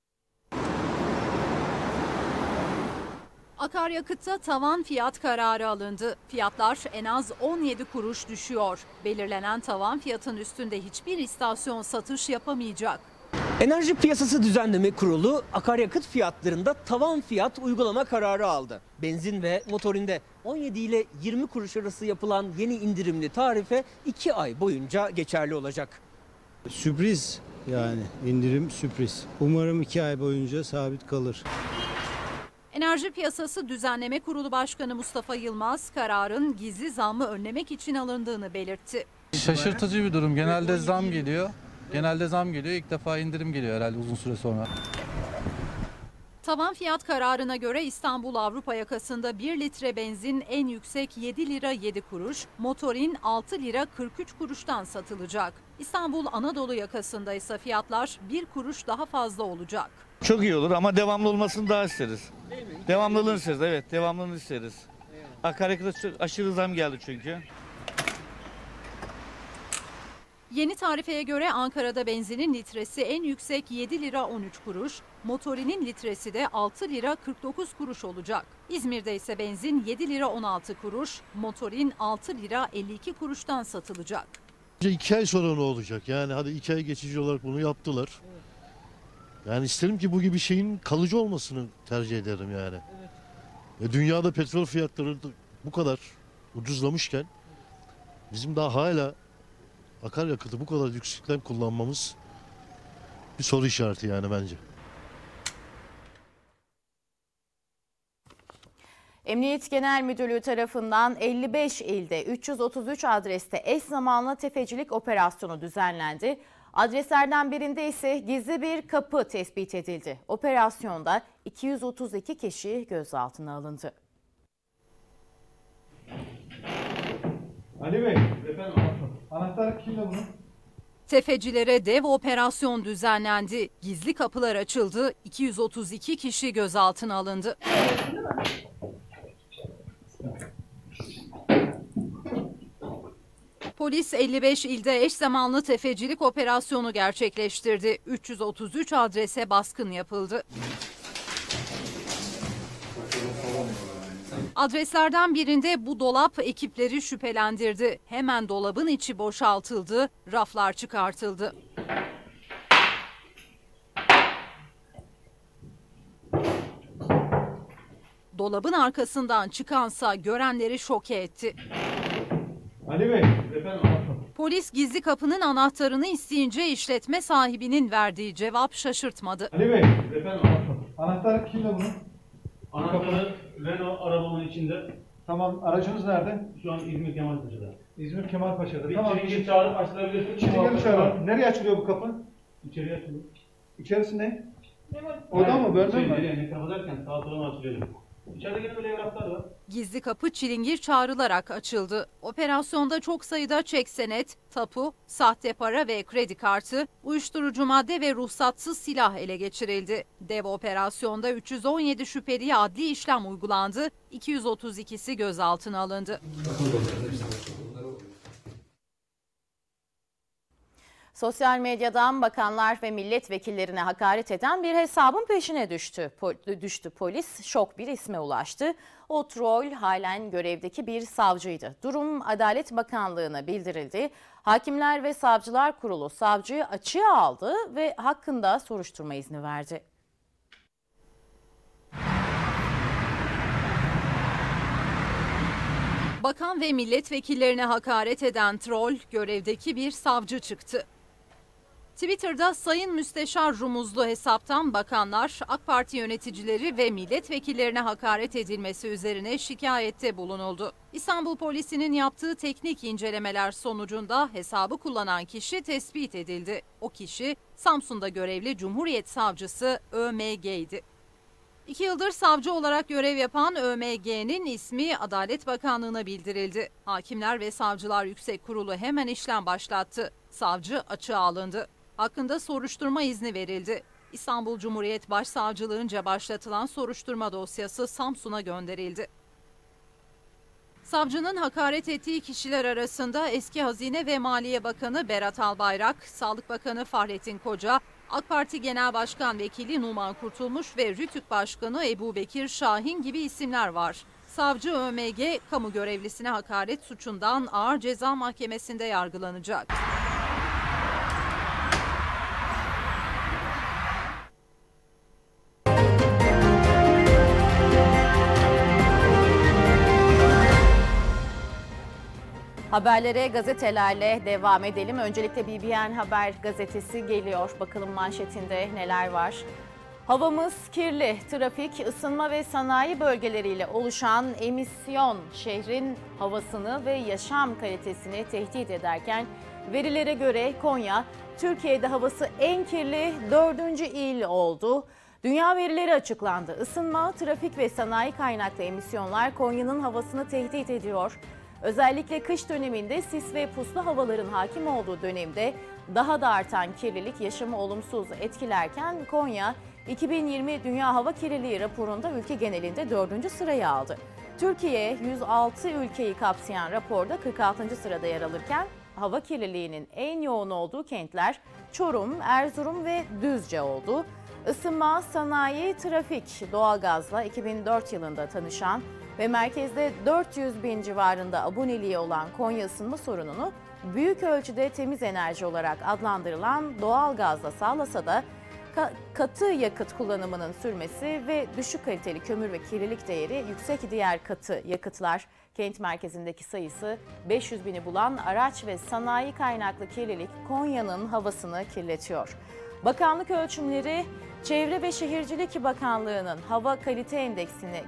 Speaker 3: Akaryakıtta tavan fiyat kararı alındı. Fiyatlar en az on yedi kuruş düşüyor. Belirlenen tavan fiyatın üstünde hiçbir istasyon satış yapamayacak.
Speaker 2: Enerji Piyasası Düzenleme Kurulu akaryakıt fiyatlarında tavan fiyat uygulama kararı aldı. Benzin ve motorinde on yedi ile yirmi kuruş arası yapılan yeni indirimli tarife iki ay boyunca geçerli olacak.
Speaker 8: Sürpriz, yani indirim sürpriz. Umarım iki ay boyunca sabit kalır.
Speaker 3: Enerji Piyasası Düzenleme Kurulu Başkanı Mustafa Yılmaz kararın gizli zammı önlemek için alındığını belirtti.
Speaker 23: Şaşırtıcı bir durum. Genelde zam geliyor. Genelde zam geliyor. İlk defa indirim geliyor herhalde uzun süre sonra.
Speaker 3: Tavan fiyat kararına göre İstanbul Avrupa yakasında bir litre benzin en yüksek yedi lira yedi kuruş, motorin altı lira kırk üç kuruştan satılacak. İstanbul Anadolu yakasında ise fiyatlar bir kuruş daha fazla olacak.
Speaker 24: Çok iyi olur ama devamlı olmasını daha isteriz. Devamlılığını isteriz, evet, devamlılığını isteriz. Akaryakıta aşırı zam geldi çünkü.
Speaker 3: Yeni tarifeye göre Ankara'da benzinin litresi en yüksek yedi lira on üç kuruş, motorinin litresi de altı lira kırk dokuz kuruş olacak. İzmir'de ise benzin yedi lira on altı kuruş, motorin altı lira elli iki kuruştan satılacak.
Speaker 25: İki ay sonra ne olacak? Yani hadi iki ay geçici olarak bunu yaptılar. Yani isterim ki bu gibi şeyin kalıcı olmasını tercih ederim yani. Evet. E, dünyada petrol fiyatları bu kadar ucuzlamışken bizim daha hala akaryakıtı bu kadar yüksekten kullanmamız bir soru işareti yani bence.
Speaker 1: Emniyet Genel Müdürlüğü tarafından elli beş ilde üç yüz otuz üç adreste eş zamanlı tefecilik operasyonu düzenlendi. Adreslerden birinde ise gizli bir kapı tespit edildi. Operasyonda iki yüz otuz iki kişi gözaltına alındı.
Speaker 26: Ali Bey, efendim anahtar kimde bunun?
Speaker 3: Tefecilere dev operasyon düzenlendi. Gizli kapılar açıldı. iki yüz otuz iki kişi gözaltına alındı. Polis elli beş ilde eş zamanlı tefecilik operasyonu gerçekleştirdi. üç yüz otuz üç adrese baskın yapıldı. Adreslerden birinde bu dolap ekipleri şüphelendirdi. Hemen dolabın içi boşaltıldı, raflar çıkartıldı. Dolabın arkasından çıkansa görenleri şoke etti.
Speaker 26: Ali Bey, efendim
Speaker 3: Polis gizli kapının anahtarını isteyince işletme sahibinin verdiği cevap şaşırtmadı.
Speaker 26: Ali Bey, efendim anahtar kimde bunun? Anahtarı Renault arabamın içinde. Tamam, aracınız nerede? Şu an İzmir Kemalpaşa'da. İzmir Kemalpaşa'da. Bir tamam. Çilingir çağırıp açtırabilirsiniz. Çilingir çağırıp. Nereye açılıyor bu kapı? İçeriye açılıyor. İçerisi ne? Oda mı? Bölme mi? Nereye? Ne kapatırken sağa sola mı açılıyor? İçeride gene böyle evraklar var.
Speaker 3: Gizli kapı çilingir çağrılarak açıldı. Operasyonda çok sayıda çek senet, tapu, sahte para ve kredi kartı, uyuşturucu madde ve ruhsatsız silah ele geçirildi. Dev operasyonda üç yüz on yedi şüpheliye adli işlem uygulandı, iki yüz otuz ikisi gözaltına alındı.
Speaker 1: Sosyal medyadan bakanlar ve milletvekillerine hakaret eden bir hesabın peşine düştü. Po- düştü polis, şok bir isme ulaştı. O troll halen görevdeki bir savcıydı. Durum Adalet Bakanlığı'na bildirildi. Hakimler ve Savcılar Kurulu savcıyı açığa aldı ve hakkında soruşturma izni verdi.
Speaker 3: Bakan ve milletvekillerine hakaret eden troll görevdeki bir savcı çıktı. Twitter'da Sayın Müsteşar Rumuzlu hesaptan bakanlar, AK Parti yöneticileri ve milletvekillerine hakaret edilmesi üzerine şikayette bulunuldu. İstanbul Polisi'nin yaptığı teknik incelemeler sonucunda hesabı kullanan kişi tespit edildi. O kişi Samsun'da görevli Cumhuriyet Savcısı Ö M G'ydi. İki yıldır savcı olarak görev yapan Ö M G'nin ismi Adalet Bakanlığı'na bildirildi. Hakimler ve Savcılar Yüksek Kurulu hemen işlem başlattı. Savcı açığa alındı. Hakkında soruşturma izni verildi. İstanbul Cumhuriyet Başsavcılığınca başlatılan soruşturma dosyası Samsun'a gönderildi. Savcının hakaret ettiği kişiler arasında eski Hazine ve Maliye Bakanı Berat Albayrak, Sağlık Bakanı Fahrettin Koca, AK Parti Genel Başkan Vekili Numan Kurtulmuş ve RTÜK Başkanı Ebubekir Şahin gibi isimler var. Savcı Ö M G, kamu görevlisine hakaret suçundan Ağır Ceza Mahkemesi'nde yargılanacak.
Speaker 1: Haberlere gazetelerle devam edelim. Öncelikle B B N Haber gazetesi geliyor. Bakalım manşetinde neler var. Havamız kirli. Trafik, ısınma ve sanayi bölgeleriyle oluşan emisyon şehrin havasını ve yaşam kalitesini tehdit ederken verilere göre Konya, Türkiye'de havası en kirli dördüncü il oldu. Dünya verileri açıklandı. Isınma, trafik ve sanayi kaynaklı emisyonlar Konya'nın havasını tehdit ediyor. Özellikle kış döneminde sis ve puslu havaların hakim olduğu dönemde daha da artan kirlilik yaşamı olumsuz etkilerken Konya iki bin yirmi Dünya Hava Kirliliği raporunda ülke genelinde dördüncü sırayı aldı. Türkiye yüz altı ülkeyi kapsayan raporda kırk altıncı sırada yer alırken hava kirliliğinin en yoğun olduğu kentler Çorum, Erzurum ve Düzce oldu. Isınma, sanayi, trafik, doğalgazla iki bin dört yılında tanışan ve merkezde dört yüz bin civarında aboneliği olan Konya ısınma sorununu büyük ölçüde temiz enerji olarak adlandırılan doğalgazla sağlasa da katı yakıt kullanımının sürmesi ve düşük kaliteli kömür ve kirlilik değeri yüksek diğer katı yakıtlar, kent merkezindeki sayısı beş yüz bini bulan araç ve sanayi kaynaklı kirlilik Konya'nın havasını kirletiyor. Bakanlık ölçümleri Çevre ve Şehircilik Bakanlığı'nın hava kalite endeksine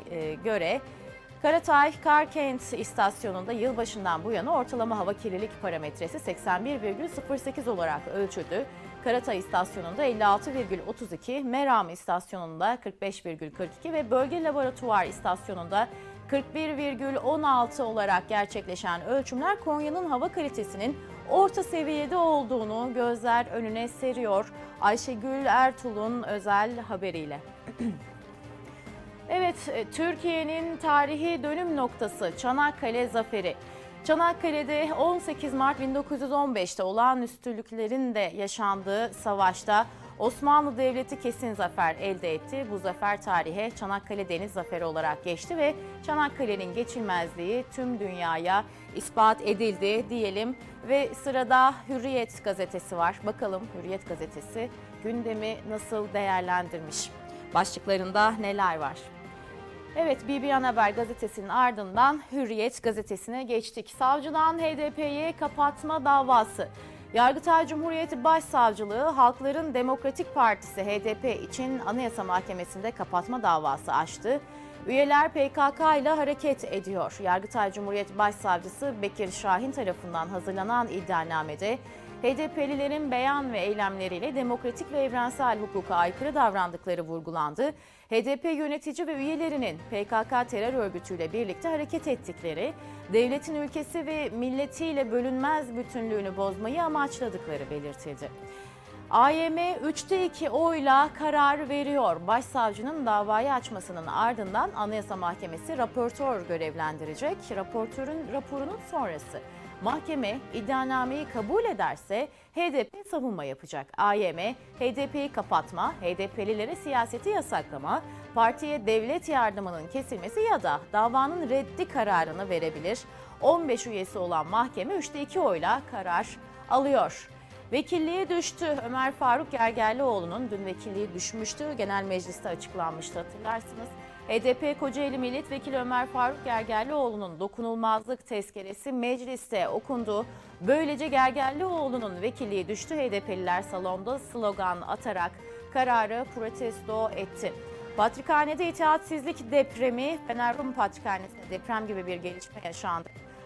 Speaker 1: göre Karatay Karkent istasyonunda yılbaşından bu yana ortalama hava kirlilik parametresi seksen bir virgül sıfır sekiz olarak ölçüldü. Karatay istasyonunda elli altı virgül otuz iki, Meram istasyonunda kırk beş virgül kırk iki ve Bölge Laboratuvar istasyonunda kırk bir virgül on altı olarak gerçekleşen ölçümler Konya'nın hava kalitesinin orta seviyede olduğunu gözler önüne seriyor. Ayşegül Ertuğrul'un özel haberiyle. Evet, Türkiye'nin tarihi dönüm noktası Çanakkale Zaferi. Çanakkale'de on sekiz Mart bin dokuz yüz on beş'te olağanüstülüklerin de yaşandığı savaşta Osmanlı Devleti kesin zafer elde etti. Bu zafer tarihe Çanakkale Deniz Zaferi olarak geçti ve Çanakkale'nin geçilmezliği tüm dünyaya ispat edildi diyelim. Ve sırada Hürriyet gazetesi var. Bakalım Hürriyet gazetesi gündemi nasıl değerlendirmiş? Başlıklarında neler var? Evet, B B N Haber gazetesinin ardından Hürriyet gazetesine geçtik. Savcıdan H D P'ye kapatma davası. Yargıtay Cumhuriyeti Başsavcılığı Halkların Demokratik Partisi H D P için Anayasa Mahkemesi'nde kapatma davası açtı. Üyeler P K K ile hareket ediyor. Yargıtay Cumhuriyet Başsavcısı Bekir Şahin tarafından hazırlanan iddianamede H D P'lilerin beyan ve eylemleriyle demokratik ve evrensel hukuka aykırı davrandıkları vurgulandı. H D P yönetici ve üyelerinin P K K terör örgütüyle birlikte hareket ettikleri, devletin ülkesi ve milletiyle bölünmez bütünlüğünü bozmayı amaçladıkları belirtildi. A Y M üçte iki oyla karar veriyor. Başsavcının davayı açmasının ardından Anayasa Mahkemesi raportör görevlendirecek. Raportörün raporunun sonrası Mahkeme iddianameyi kabul ederse H D P savunma yapacak. A Y M, H D P'yi kapatma, H D P'lilere siyaseti yasaklama, partiye devlet yardımının kesilmesi ya da davanın reddi kararını verebilir. on beş üyesi olan mahkeme üçte iki oyla karar alıyor. Vekilliğe düştü. Ömer Faruk Gergerlioğlu'nun dün vekilliği düşmüştü. Genel mecliste açıklanmıştı, hatırlarsınız. H D P Kocaeli Milletvekili Ömer Faruk Gergerlioğlu'nun dokunulmazlık tezkeresi mecliste okundu. Böylece Gergerlioğlu'nun vekilliği düştü. H D P'liler salonda slogan atarak kararı protesto etti. Patrikhane'de itaatsizlik depremi, Fener Rum Patrikhanesi'nde deprem gibi bir gelişme yaşandı.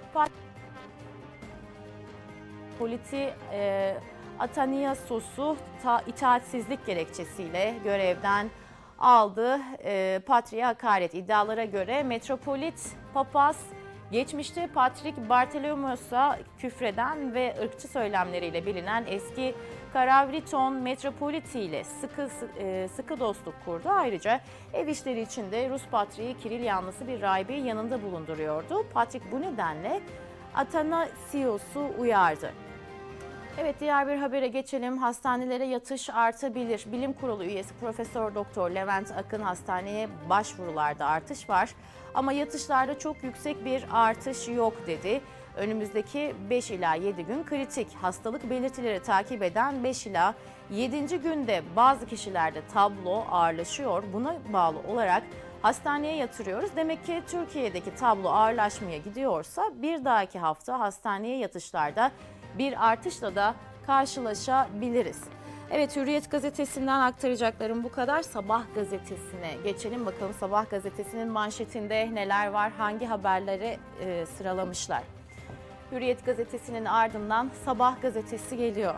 Speaker 1: Politi e, Ataniasos'u ta, itaatsizlik gerekçesiyle görevden aldı. E, Patriğe hakaret iddialara göre Metropolit Papaz geçmişte Patrik Bartolomos'a küfreden ve ırkçı söylemleriyle bilinen eski Karavriton Metropoliti ile sıkı, e, sıkı dostluk kurdu. Ayrıca ev işleri içinde Rus Patriği Kiril yanlısı bir rahibeyi yanında bulunduruyordu. Patrik bu nedenle Atanasios'u uyardı. Evet, diğer bir habere geçelim. Hastanelere yatış artabilir. Bilim Kurulu üyesi Profesör Doktor Levent Akın hastaneye başvurularda artış var. Ama yatışlarda çok yüksek bir artış yok dedi. Önümüzdeki beş ila yedi gün kritik. Hastalık belirtileri takip eden beş ila yedinci günde bazı kişilerde tablo ağırlaşıyor. Buna bağlı olarak hastaneye yatırıyoruz. Demek ki Türkiye'deki tablo ağırlaşmaya gidiyorsa bir dahaki hafta hastaneye yatışlarda bir artışla da karşılaşabiliriz. Evet, Hürriyet gazetesinden aktaracaklarım bu kadar. Sabah gazetesine geçelim. Bakalım Sabah gazetesinin manşetinde neler var, hangi haberleri e, sıralamışlar. Hürriyet gazetesinin ardından Sabah gazetesi geliyor.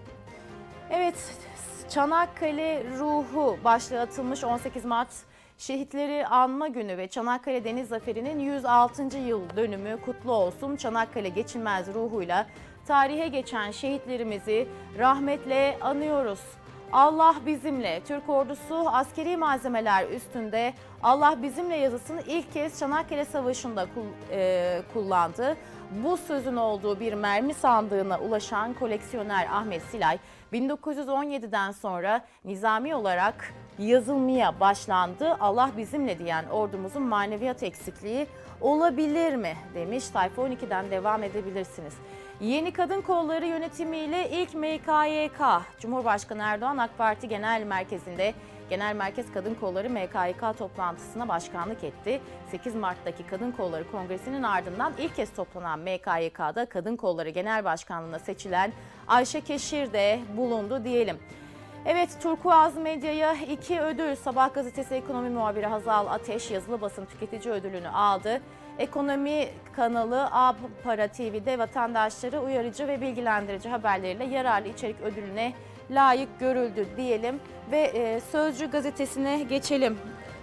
Speaker 1: Evet, Çanakkale ruhu başlığı atılmış. on sekiz Mart Şehitleri Anma Günü ve Çanakkale Deniz Zaferi'nin yüz altıncı yıl dönümü kutlu olsun. Çanakkale geçilmez ruhuyla tarihe geçen şehitlerimizi rahmetle anıyoruz. Allah bizimle. Türk ordusu askeri malzemeler üstünde Allah bizimle yazısını ilk kez Çanakkale Savaşı'nda kullandı. Bu sözün olduğu bir mermi sandığına ulaşan koleksiyoner Ahmet Silay, bin dokuz yüz on yediden sonra nizami olarak yazılmaya başlandı. Allah bizimle diyen ordumuzun maneviyat eksikliği olabilir mi demiş. Sayfa on ikiden devam edebilirsiniz. Yeni Kadın Kolları yönetimiyle ilk M K Y K, Cumhurbaşkanı Erdoğan AK Parti Genel Merkezi'nde Genel Merkez Kadın Kolları M K Y K toplantısına başkanlık etti. sekiz Mart'taki Kadın Kolları Kongresi'nin ardından ilk kez toplanan M K Y K'da Kadın Kolları Genel Başkanlığı'na seçilen Ayşe Keşir de bulundu diyelim. Evet, Turkuaz Medya'ya iki ödül. Sabah gazetesi ekonomi muhabiri Hazal Ateş yazılı basın tüketici ödülünü aldı. Ekonomi kanalı A Para T V'de vatandaşları uyarıcı ve bilgilendirici haberleriyle yararlı içerik ödülüne layık görüldü diyelim. Ve Sözcü gazetesine geçelim.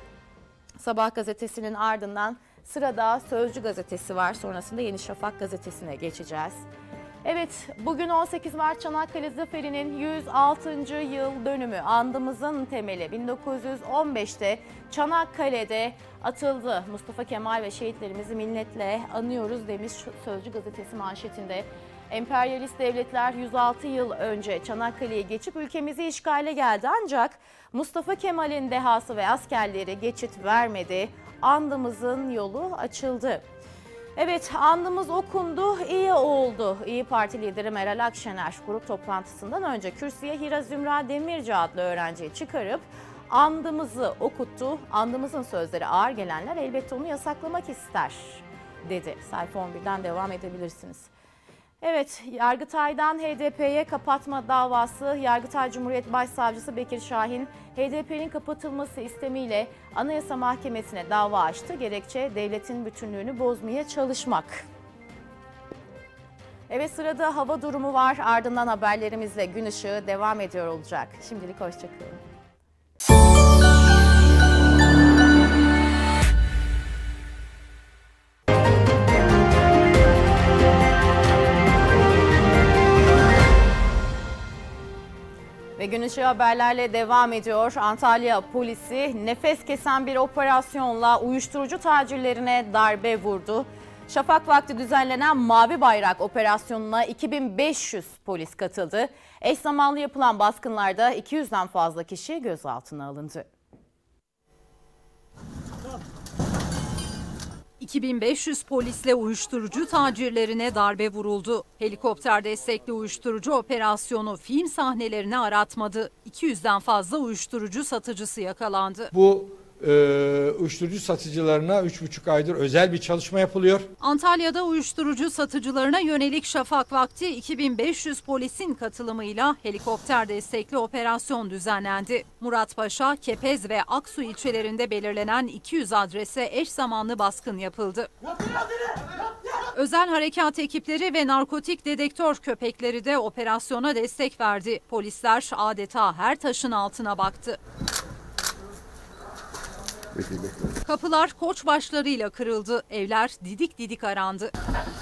Speaker 1: Sabah gazetesinin ardından sırada Sözcü gazetesi var. Sonrasında Yeni Şafak gazetesine geçeceğiz. Evet, bugün on sekiz Mart Çanakkale Zaferi'nin yüz altıncı yıl dönümü. Andımızın temeli bin dokuz yüz on beşte Çanakkale'de atıldı. Mustafa Kemal ve şehitlerimizi minnetle anıyoruz demiş Sözcü gazetesi manşetinde. Emperyalist devletler yüz altı yıl önce Çanakkale'ye geçip ülkemizi işgale geldi. Ancak Mustafa Kemal'in dehası ve askerleri geçit vermedi. Andımızın yolu açıldı. Evet, andımız okundu, iyi oldu. İYİ Parti lideri Meral Akşener grup toplantısından önce kürsüye Hira Zümra Demirci adlı öğrenciyi çıkarıp andımızı okuttu. Andımızın sözleri ağır gelenler elbette onu yasaklamak ister dedi. Sayfa on birden devam edebilirsiniz. Evet, Yargıtay'dan H D P'ye kapatma davası. Yargıtay Cumhuriyet Başsavcısı Bekir Şahin, H D P'nin kapatılması istemiyle Anayasa Mahkemesi'ne dava açtı. Gerekçe devletin bütünlüğünü bozmaya çalışmak. Evet, sırada hava durumu var. Ardından haberlerimizle gün ışığı devam ediyor olacak. Şimdilik hoşçakalın. Ve gün ışığı haberlerle devam ediyor. Antalya polisi nefes kesen bir operasyonla uyuşturucu tacirlerine darbe vurdu. Şafak vakti düzenlenen Mavi Bayrak operasyonuna iki bin beş yüz polis katıldı. Eş zamanlı yapılan baskınlarda iki yüzden fazla kişi gözaltına alındı.
Speaker 3: iki bin beş yüz polisle uyuşturucu tacirlerine darbe vuruldu. Helikopter destekli uyuşturucu operasyonu film sahnelerini aratmadı. iki yüzden fazla uyuşturucu satıcısı yakalandı.
Speaker 6: Bu e, uyuşturucu satıcılarına üç buçuk aydır özel bir çalışma yapılıyor.
Speaker 3: Antalya'da uyuşturucu satıcılarına yönelik şafak vakti iki bin beş yüz polisin katılımıyla helikopter destekli operasyon düzenlendi. Muratpaşa, Kepez ve Aksu ilçelerinde belirlenen iki yüz adrese eş zamanlı baskın yapıldı. Özel harekat ekipleri ve narkotik dedektör köpekleri de operasyona destek verdi. Polisler adeta her taşın altına baktı. Kapılar koçbaşlarıyla kırıldı, evler didik didik arandı.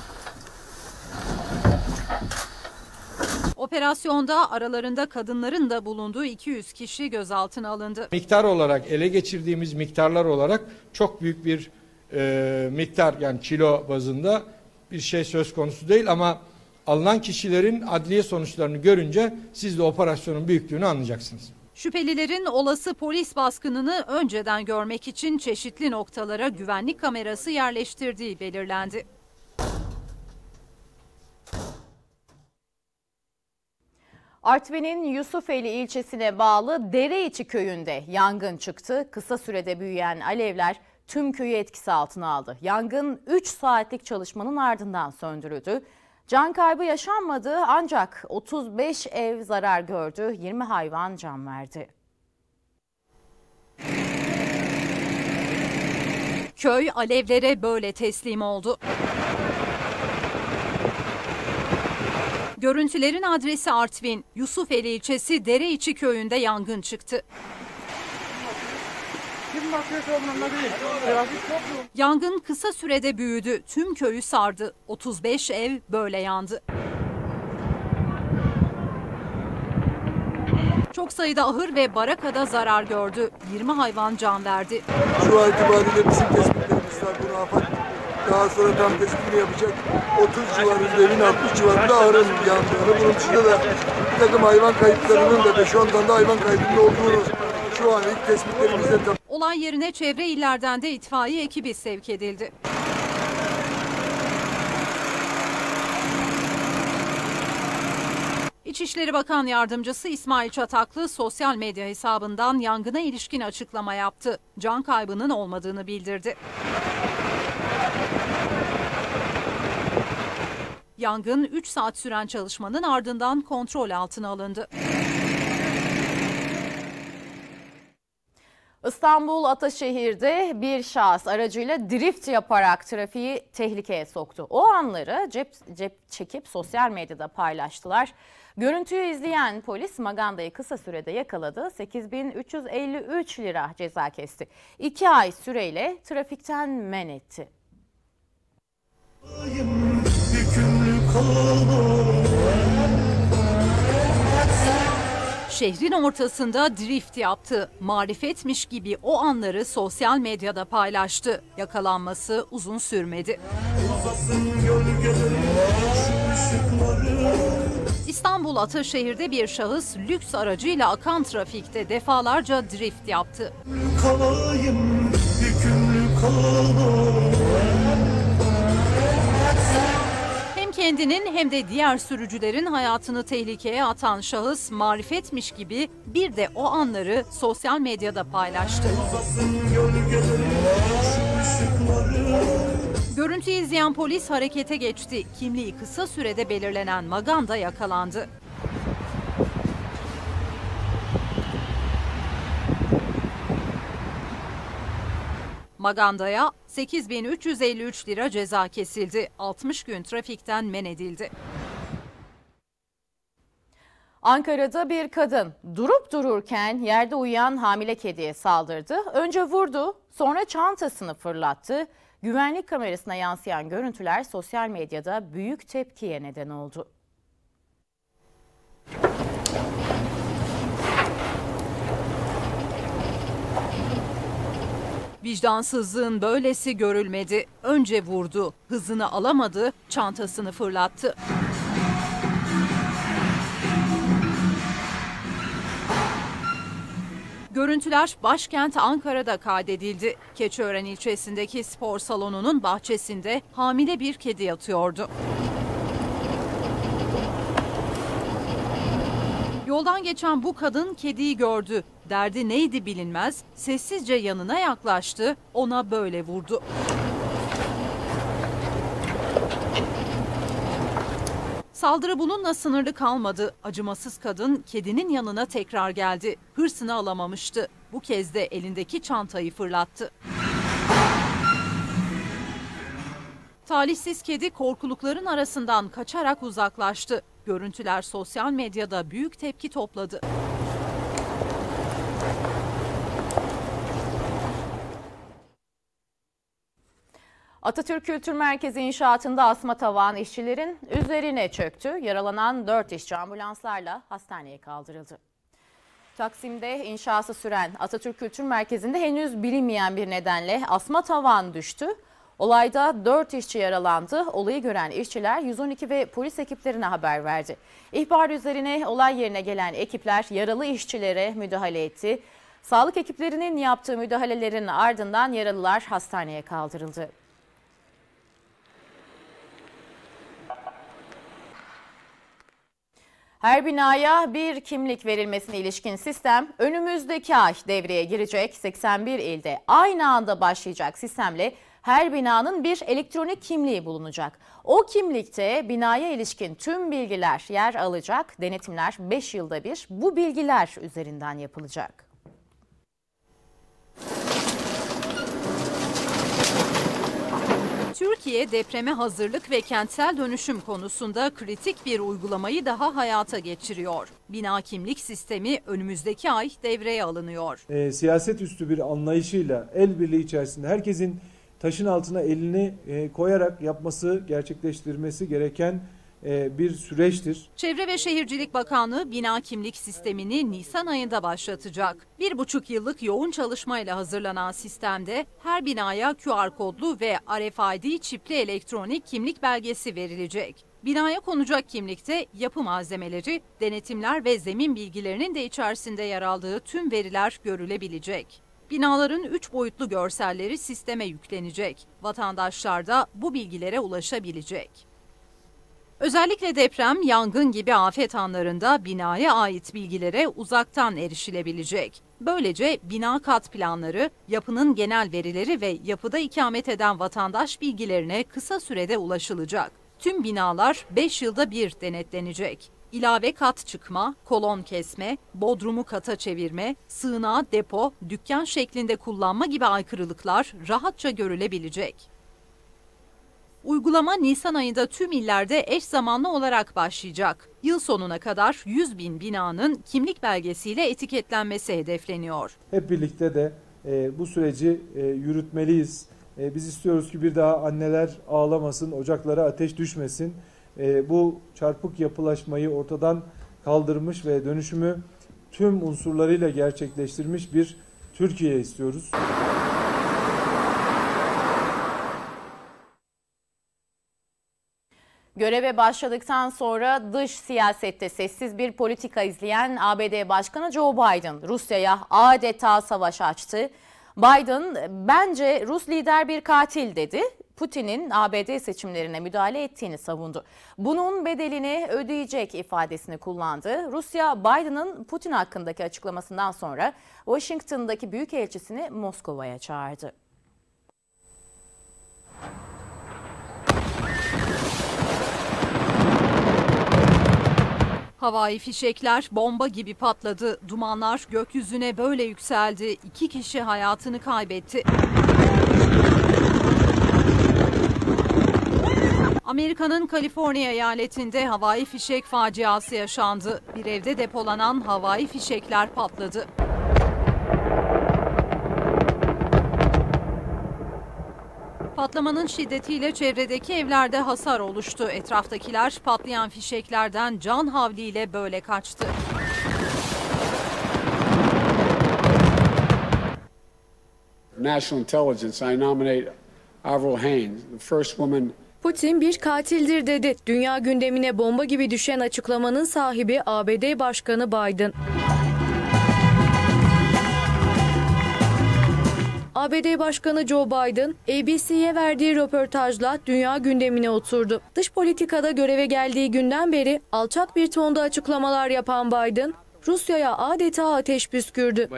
Speaker 3: Operasyonda aralarında kadınların da bulunduğu iki yüz kişi gözaltına alındı.
Speaker 6: Miktar olarak ele geçirdiğimiz miktarlar olarak çok büyük bir e, miktar, yani kilo bazında bir şey söz konusu değil ama alınan kişilerin adliye sonuçlarını görünce siz de operasyonun büyüklüğünü anlayacaksınız.
Speaker 3: Şüphelilerin olası polis baskınını önceden görmek için çeşitli noktalara güvenlik kamerası yerleştirdiği belirlendi.
Speaker 1: Artvin'in Yusufeli ilçesine bağlı Dereiçi köyünde yangın çıktı. Kısa sürede büyüyen alevler tüm köyü etkisi altına aldı. Yangın üç saatlik çalışmanın ardından söndürüldü. Can kaybı yaşanmadı ancak otuz beş ev zarar gördü, yirmi hayvan can verdi.
Speaker 3: Köy alevlere böyle teslim oldu. Görüntülerin adresi Artvin, Yusufeli ilçesi Dereiçi köyünde yangın çıktı. Yangın kısa sürede büyüdü, tüm köyü sardı. otuz beş ev böyle yandı. Çok sayıda ahır ve barakada zarar gördü. yirmi hayvan can verdi.
Speaker 9: Şu an itibariyle bizim tespitlerimiz var. Bunu AFAD daha sonra tam tespitini yapacak. otuz civarında evin altmış civarında ahırın yandığını, bunun dışında da bir takım hayvan kayıplarının da beş on tane hayvan kaybında olduğunu şu an ilk tespitlerimizde tam.
Speaker 3: Olay yerine çevre illerden de itfaiye ekibi sevk edildi. İçişleri Bakan Yardımcısı İsmail Çataklı sosyal medya hesabından yangına ilişkin açıklama yaptı. Can kaybının olmadığını bildirdi. Yangın üç saat süren çalışmanın ardından kontrol altına alındı.
Speaker 1: İstanbul Ataşehir'de bir şahıs aracıyla drift yaparak trafiği tehlikeye soktu. O anları cep, cep çekip sosyal medyada paylaştılar. Görüntüyü izleyen polis Maganda'yı kısa sürede yakaladı. sekiz bin üç yüz elli üç lira ceza kesti. iki ay süreyle trafikten men etti.
Speaker 3: Şehrin ortasında drift yaptı. Marifetmiş gibi o anları sosyal medyada paylaştı. Yakalanması uzun sürmedi. İstanbul Ataşehir'de bir şahıs lüks aracıyla akan trafikte defalarca drift yaptı. Kalayım, yükümlü kalayım. Hem kendinin hem de diğer sürücülerin hayatını tehlikeye atan şahıs marifetmiş gibi bir de o anları sosyal medyada paylaştı. Görüntüyü izleyen polis harekete geçti. Kimliği kısa sürede belirlenen Maganda yakalandı. Maganda'ya sekiz bin üç yüz elli üç lira ceza kesildi. altmış gün trafikten men edildi.
Speaker 1: Ankara'da bir kadın durup dururken yerde uyuyan hamile kediye saldırdı. Önce vurdu, sonra çantasını fırlattı. Güvenlik kamerasına yansıyan görüntüler sosyal medyada büyük tepkiye neden oldu.
Speaker 3: Vicdansızlığın böylesi görülmedi. Önce vurdu, hızını alamadı, çantasını fırlattı. Görüntüler başkent Ankara'da kaydedildi. Keçiören ilçesindeki spor salonunun bahçesinde hamile bir kedi yatıyordu. Yoldan geçen bu kadın kediyi gördü. Derdi neydi bilinmez, sessizce yanına yaklaştı, ona böyle vurdu. Saldırı bununla sınırlı kalmadı. Acımasız kadın kedinin yanına tekrar geldi. Hırsını alamamıştı. Bu kez de elindeki çantayı fırlattı. Talihsiz kedi korkulukların arasından kaçarak uzaklaştı. Görüntüler sosyal medyada büyük tepki topladı.
Speaker 1: Atatürk Kültür Merkezi inşaatında asma tavan işçilerin üzerine çöktü. Yaralanan dört işçi ambulanslarla hastaneye kaldırıldı. Taksim'de inşası süren Atatürk Kültür Merkezi'nde henüz bilinmeyen bir nedenle asma tavan düştü. Olayda dört işçi yaralandı. Olayı gören işçiler yüz on iki ve polis ekiplerine haber verdi. İhbar üzerine olay yerine gelen ekipler yaralı işçilere müdahale etti. Sağlık ekiplerinin yaptığı müdahalelerin ardından yaralılar hastaneye kaldırıldı. Her binaya bir kimlik verilmesine ilişkin sistem önümüzdeki ay devreye girecek. seksen bir ilde aynı anda başlayacak sistemle her binanın bir elektronik kimliği bulunacak. O kimlikte binaya ilişkin tüm bilgiler yer alacak. Denetimler beş yılda bir bu bilgiler üzerinden yapılacak.
Speaker 3: Türkiye depreme hazırlık ve kentsel dönüşüm konusunda kritik bir uygulamayı daha hayata geçiriyor. Bina kimlik sistemi önümüzdeki ay devreye alınıyor.
Speaker 10: E, siyaset üstü bir anlayışıyla el birliği içerisinde herkesin taşın altına elini e, koyarak yapması, gerçekleştirmesi gereken e, bir süreçtir.
Speaker 3: Çevre ve Şehircilik Bakanlığı bina kimlik sistemini Nisan ayında başlatacak. Bir buçuk yıllık yoğun çalışmayla hazırlanan sistemde her binaya Q R kodlu ve R F I D çipli elektronik kimlik belgesi verilecek. Binaya konacak kimlikte yapı malzemeleri, denetimler ve zemin bilgilerinin de içerisinde yer aldığı tüm veriler görülebilecek. Binaların üç boyutlu görselleri sisteme yüklenecek. Vatandaşlar da bu bilgilere ulaşabilecek. Özellikle deprem, yangın gibi afet anlarında binaya ait bilgilere uzaktan erişilebilecek. Böylece bina kat planları, yapının genel verileri ve yapıda ikamet eden vatandaş bilgilerine kısa sürede ulaşılacak. Tüm binalar beş yılda bir denetlenecek. İlave kat çıkma, kolon kesme, bodrumu kata çevirme, sığınağı depo, dükkan şeklinde kullanma gibi aykırılıklar rahatça görülebilecek. Uygulama Nisan ayında tüm illerde eş zamanlı olarak başlayacak. Yıl sonuna kadar yüz bin binanın kimlik belgesiyle etiketlenmesi hedefleniyor.
Speaker 10: Hep birlikte de e, bu süreci e, yürütmeliyiz. E, biz istiyoruz ki bir daha anneler ağlamasın, ocaklara ateş düşmesin. E, bu çarpık yapılaşmayı ortadan kaldırmış ve dönüşümü tüm unsurlarıyla gerçekleştirmiş bir Türkiye istiyoruz.
Speaker 1: Göreve başladıktan sonra dış siyasette sessiz bir politika izleyen A B D Başkanı Joe Biden Rusya'ya adeta savaş açtı. Biden bence Rus lider bir katil dedi. Putin'in A B D seçimlerine müdahale ettiğini savundu. Bunun bedelini ödeyecek ifadesini kullandı. Rusya Biden'ın Putin hakkındaki açıklamasından sonra Washington'daki büyükelçisini Moskova'ya çağırdı.
Speaker 3: Havai fişekler bomba gibi patladı. Dumanlar gökyüzüne böyle yükseldi. İki kişi hayatını kaybetti. Amerika'nın Kaliforniya eyaletinde havai fişek faciası yaşandı. Bir evde depolanan havai fişekler patladı. Patlamanın şiddetiyle çevredeki evlerde hasar oluştu. Etraftakiler patlayan fişeklerden can havliyle böyle kaçtı.
Speaker 11: national intelligence, I nominate Avril Haines, the first woman.
Speaker 12: Putin bir katildir dedi. Dünya gündemine bomba gibi düşen açıklamanın sahibi A B D Başkanı Biden. A B D Başkanı Joe Biden, A B C'ye verdiği röportajla dünya gündemine oturdu. Dış politikada göreve geldiği günden beri alçak bir tonda açıklamalar yapan Biden, Rusya'ya adeta ateş püskürdü.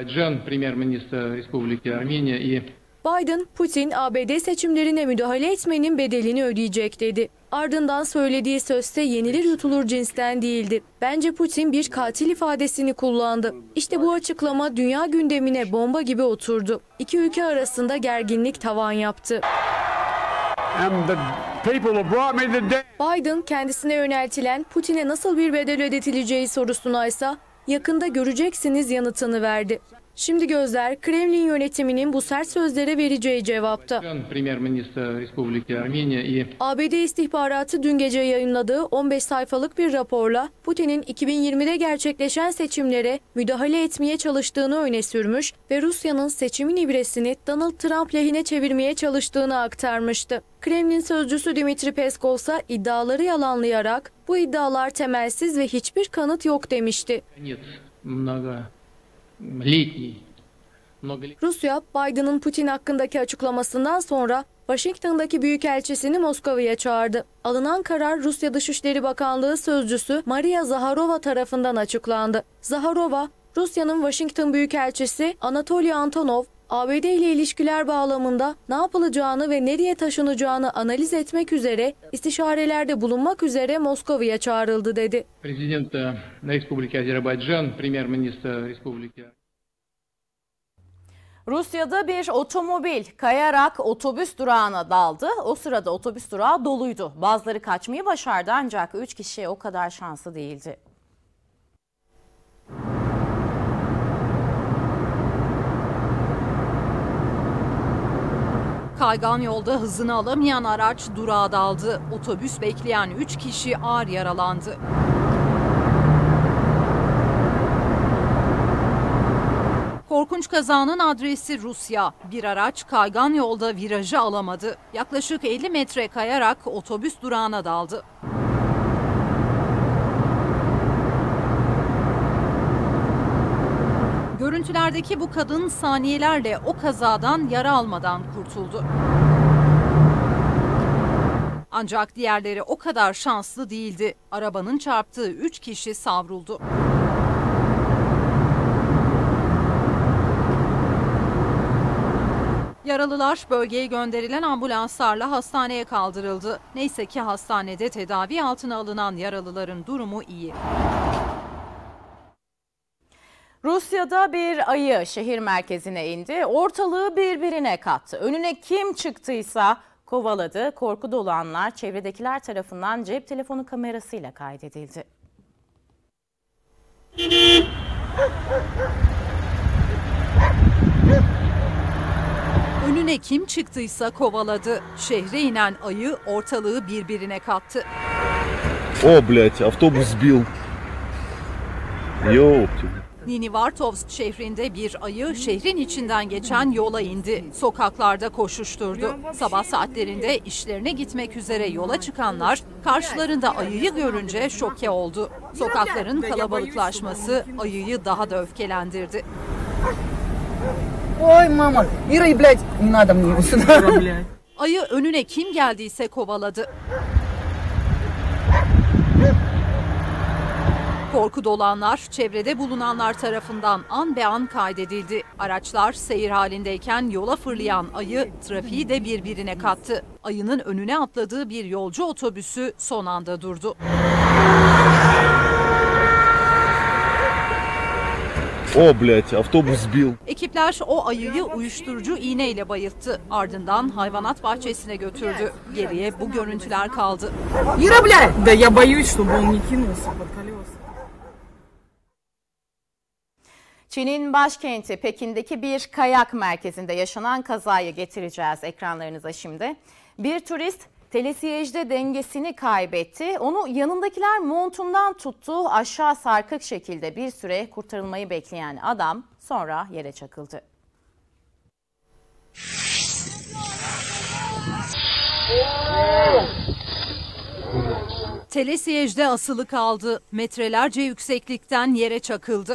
Speaker 12: Biden, Putin A B D seçimlerine müdahale etmenin bedelini ödeyecek dedi. Ardından söylediği sözde yenilir yutulur cinsten değildi. Bence Putin bir katil ifadesini kullandı. İşte bu açıklama dünya gündemine bomba gibi oturdu. İki ülke arasında gerginlik tavan yaptı. Biden kendisine yöneltilen Putin'e nasıl bir bedel ödetileceği sorusuna ise yakında göreceksiniz yanıtını verdi. Şimdi gözler Kremlin yönetiminin bu sert sözlere vereceği cevapta. A B D istihbaratı dün gece yayınladığı on beş sayfalık bir raporla Putin'in iki bin yirmide gerçekleşen seçimlere müdahale etmeye çalıştığını öne sürmüş ve Rusya'nın seçimin ibresini Donald Trump lehine çevirmeye çalıştığını aktarmıştı. Kremlin sözcüsü Dmitri Peskov ise iddiaları yalanlayarak bu iddialar temelsiz ve hiçbir kanıt yok demişti. Rusya, Biden'ın Putin hakkındaki açıklamasından sonra Washington'daki büyükelçisini Moskova'ya çağırdı. Alınan karar Rusya Dışişleri Bakanlığı sözcüsü Maria Zaharova tarafından açıklandı. Zaharova, Rusya'nın Washington büyükelçisi Anatoly Antonov, A B D ile ilişkiler bağlamında ne yapılacağını ve nereye taşınacağını analiz etmek üzere istişarelerde bulunmak üzere Moskova'ya çağrıldı dedi.
Speaker 26: Prezident Respublika Azerbaycan, Premier-Minister Respublika.
Speaker 1: Rusya'da bir otomobil kayarak otobüs durağına daldı. O sırada otobüs durağı doluydu. Bazıları kaçmayı başardı ancak üç kişi o kadar şanslı değildi.
Speaker 3: Kaygan yolda hızını alamayan araç durağa daldı. Otobüs bekleyen üç kişi ağır yaralandı. Korkunç kazanın adresi Rusya. Bir araç kaygan yolda virajı alamadı. Yaklaşık elli metre kayarak otobüs durağına daldı. Görüntülerdeki bu kadın saniyelerle o kazadan yara almadan kurtuldu. Ancak diğerleri o kadar şanslı değildi. Arabanın çarptığı üç kişi savruldu. Yaralılar bölgeye gönderilen ambulanslarla hastaneye kaldırıldı. Neyse ki hastanede tedavi altına alınan yaralıların durumu iyi.
Speaker 1: Rusya'da bir ayı şehir merkezine indi. Ortalığı birbirine kattı. Önüne kim çıktıysa kovaladı. Korku dolu anlar çevredekiler tarafından cep telefonu kamerasıyla kaydedildi.
Speaker 3: Önüne kim çıktıysa kovaladı. Şehre inen ayı ortalığı birbirine kattı.
Speaker 13: O, blядь, avtobus sbil. Ёпти.
Speaker 3: Ninivartovsk şehrinde bir ayı şehrin içinden geçen yola indi. Sokaklarda koşuşturdu. Sabah saatlerinde işlerine gitmek üzere yola çıkanlar karşılarında ayıyı görünce şoke oldu. Sokakların kalabalıklaşması ayıyı daha da öfkelendirdi.
Speaker 14: Oy mama, Ira, blядь, не надо мне сюда.
Speaker 3: Ayı önüne kim geldiyse kovaladı. Korku dolu anlar çevrede bulunanlar tarafından an be an kaydedildi. Araçlar seyir halindeyken yola fırlayan ayı trafiği de birbirine kattı. Ayının önüne atladığı bir yolcu otobüsü son anda durdu.
Speaker 13: O, blядь, avtobus sbil.
Speaker 3: Ekipler o ayıyı uyuşturucu iğneyle bayılttı. Ardından hayvanat bahçesine götürdü. Geriye bu görüntüler kaldı.
Speaker 14: Ира, блядь, да я боюсь, чтобы он не кинулся под колеса.
Speaker 1: Çin'in başkenti Pekin'deki bir kayak merkezinde yaşanan kazayı getireceğiz ekranlarınıza şimdi. Bir turist telesiyejde dengesini kaybetti. Onu yanındakiler montundan tuttu. Aşağı sarkık şekilde bir süre kurtarılmayı bekleyen adam sonra yere çakıldı.
Speaker 3: Telesiyejde asılı kaldı. Metrelerce yükseklikten yere çakıldı.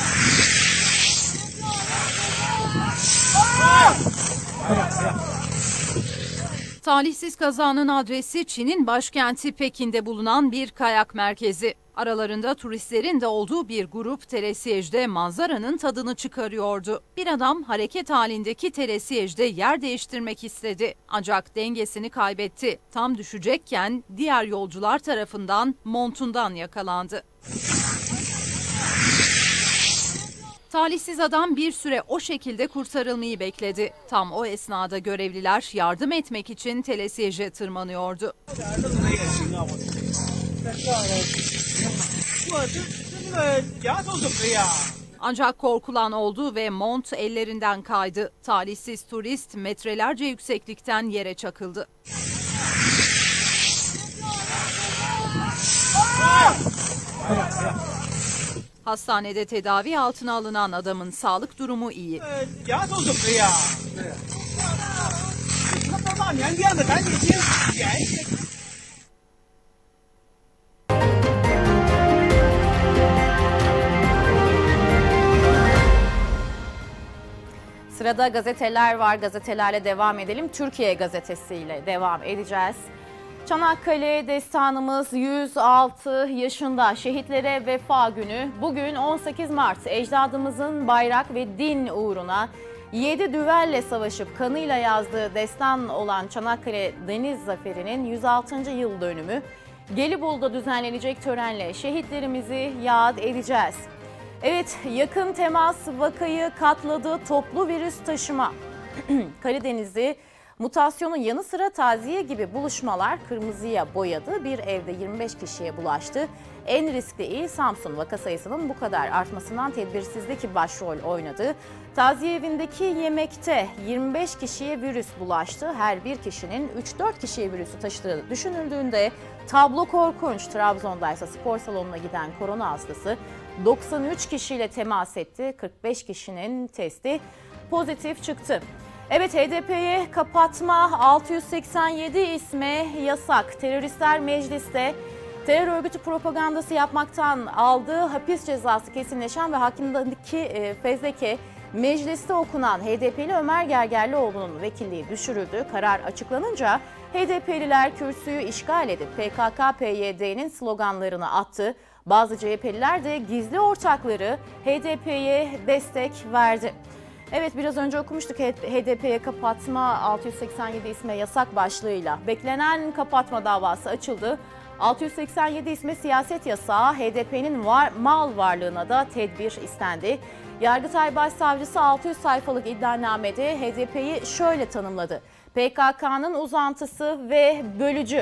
Speaker 3: Talihsiz kazanın adresi Çin'in başkenti Pekin'de bulunan bir kayak merkezi. Aralarında turistlerin de olduğu bir grup telesiyejde manzaranın tadını çıkarıyordu. Bir adam hareket halindeki telesiyejde yer değiştirmek istedi. Ancak dengesini kaybetti. Tam düşecekken diğer yolcular tarafından montundan yakalandı. Talihsiz adam bir süre o şekilde kurtarılmayı bekledi. Tam o esnada görevliler yardım etmek için telesiyeje tırmanıyordu. Ancak korkulan oldu ve mont ellerinden kaydı. Talihsiz turist metrelerce yükseklikten yere çakıldı. Hastanede tedavi altına alınan adamın sağlık durumu iyi.
Speaker 1: Sırada gazeteler var. Gazetelerle devam edelim. Türkiye gazetesiyle devam edeceğiz. Çanakkale destanımız yüz altı yaşında. Şehitlere vefa günü. Bugün on sekiz Mart ecdadımızın bayrak ve din uğruna yedi düvelle savaşıp kanıyla yazdığı destan olan Çanakkale Deniz Zaferi'nin yüz altıncı yıl dönümü. Gelibolu'da düzenlenecek törenle şehitlerimizi yad edeceğiz. Evet, yakın temas vakayı katladı toplu virüs taşıma. Karadeniz'i mutasyonun yanı sıra taziye gibi buluşmalar kırmızıya boyadı. Bir evde yirmi beş kişiye bulaştı. En riskli il Samsun, vaka sayısının bu kadar artmasından tedbirsizlik başrol oynadı. Taziye evindeki yemekte yirmi beş kişiye virüs bulaştı. Her bir kişinin üç dört kişiye virüsü taşıdığı düşünüldüğünde tablo korkunç. Trabzon'da ise spor salonuna giden korona hastası doksan üç kişiyle temas etti. kırk beş kişinin testi pozitif çıktı. Evet, H D P'ye kapatma, altı yüz seksen yedi isme yasak. Teröristler mecliste terör örgütü propagandası yapmaktan aldığı hapis cezası kesinleşen ve hakkındaki e, fezleke mecliste okunan H D P'li Ömer Gergerlioğlu'nun vekilliği düşürüldü. Karar açıklanınca H D P'liler kürsüyü işgal edip P K K P Y D'nin sloganlarını attı. Bazı C H P'liler de gizli ortakları H D P'ye destek verdi. Evet, biraz önce okumuştuk H D P'ye kapatma, altı yüz seksen yedi isme yasak başlığıyla. Beklenen kapatma davası açıldı. altı yüz seksen yedi isme siyaset yasağı, H D P'nin var, mal varlığına da tedbir istendi. Yargıtay Başsavcısı altı yüz sayfalık iddianamede H D P'yi şöyle tanımladı. P K K'nın uzantısı ve bölücü.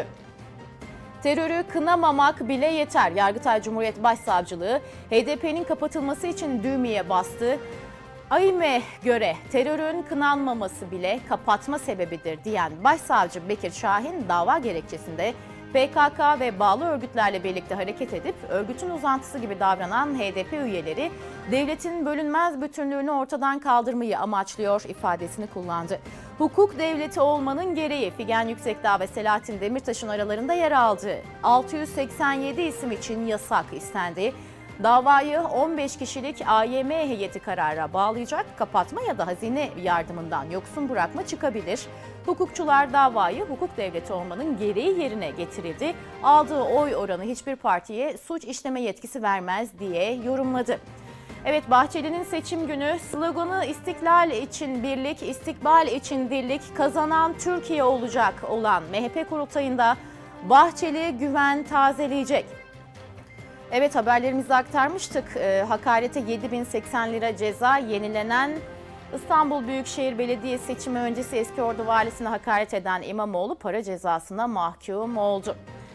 Speaker 1: Terörü kınamamak bile yeter. Yargıtay Cumhuriyet Başsavcılığı H D P'nin kapatılması için düğmeye bastı. A İ M'e göre terörün kınanmaması bile kapatma sebebidir diyen Başsavcı Bekir Şahin dava gerekçesinde P K K ve bağlı örgütlerle birlikte hareket edip örgütün uzantısı gibi davranan H D P üyeleri devletin bölünmez bütünlüğünü ortadan kaldırmayı amaçlıyor ifadesini kullandı. Hukuk devleti olmanın gereği Figen Yüksekdağ ve Selahattin Demirtaş'ın aralarında yer aldı. altı yüz seksen yedi isim için yasak istendi. Davayı on beş kişilik A Y M heyeti karara bağlayacak, kapatma ya da hazine yardımından yoksun bırakma çıkabilir. Hukukçular davayı hukuk devleti olmanın gereği yerine getirildi. Aldığı oy oranı hiçbir partiye suç işleme yetkisi vermez diye yorumladı. Evet, Bahçeli'nin seçim günü sloganı istiklal için birlik, istikbal için dirlik, kazanan Türkiye olacak olan M H P kurultayında Bahçeli güven tazeleyecek. Evet, haberlerimizde aktarmıştık. E, hakarete yedi bin seksen lira ceza, yenilenen İstanbul Büyükşehir Belediye seçimi öncesi Eskiordu valisine hakaret eden İmamoğlu para cezasına mahkum oldu.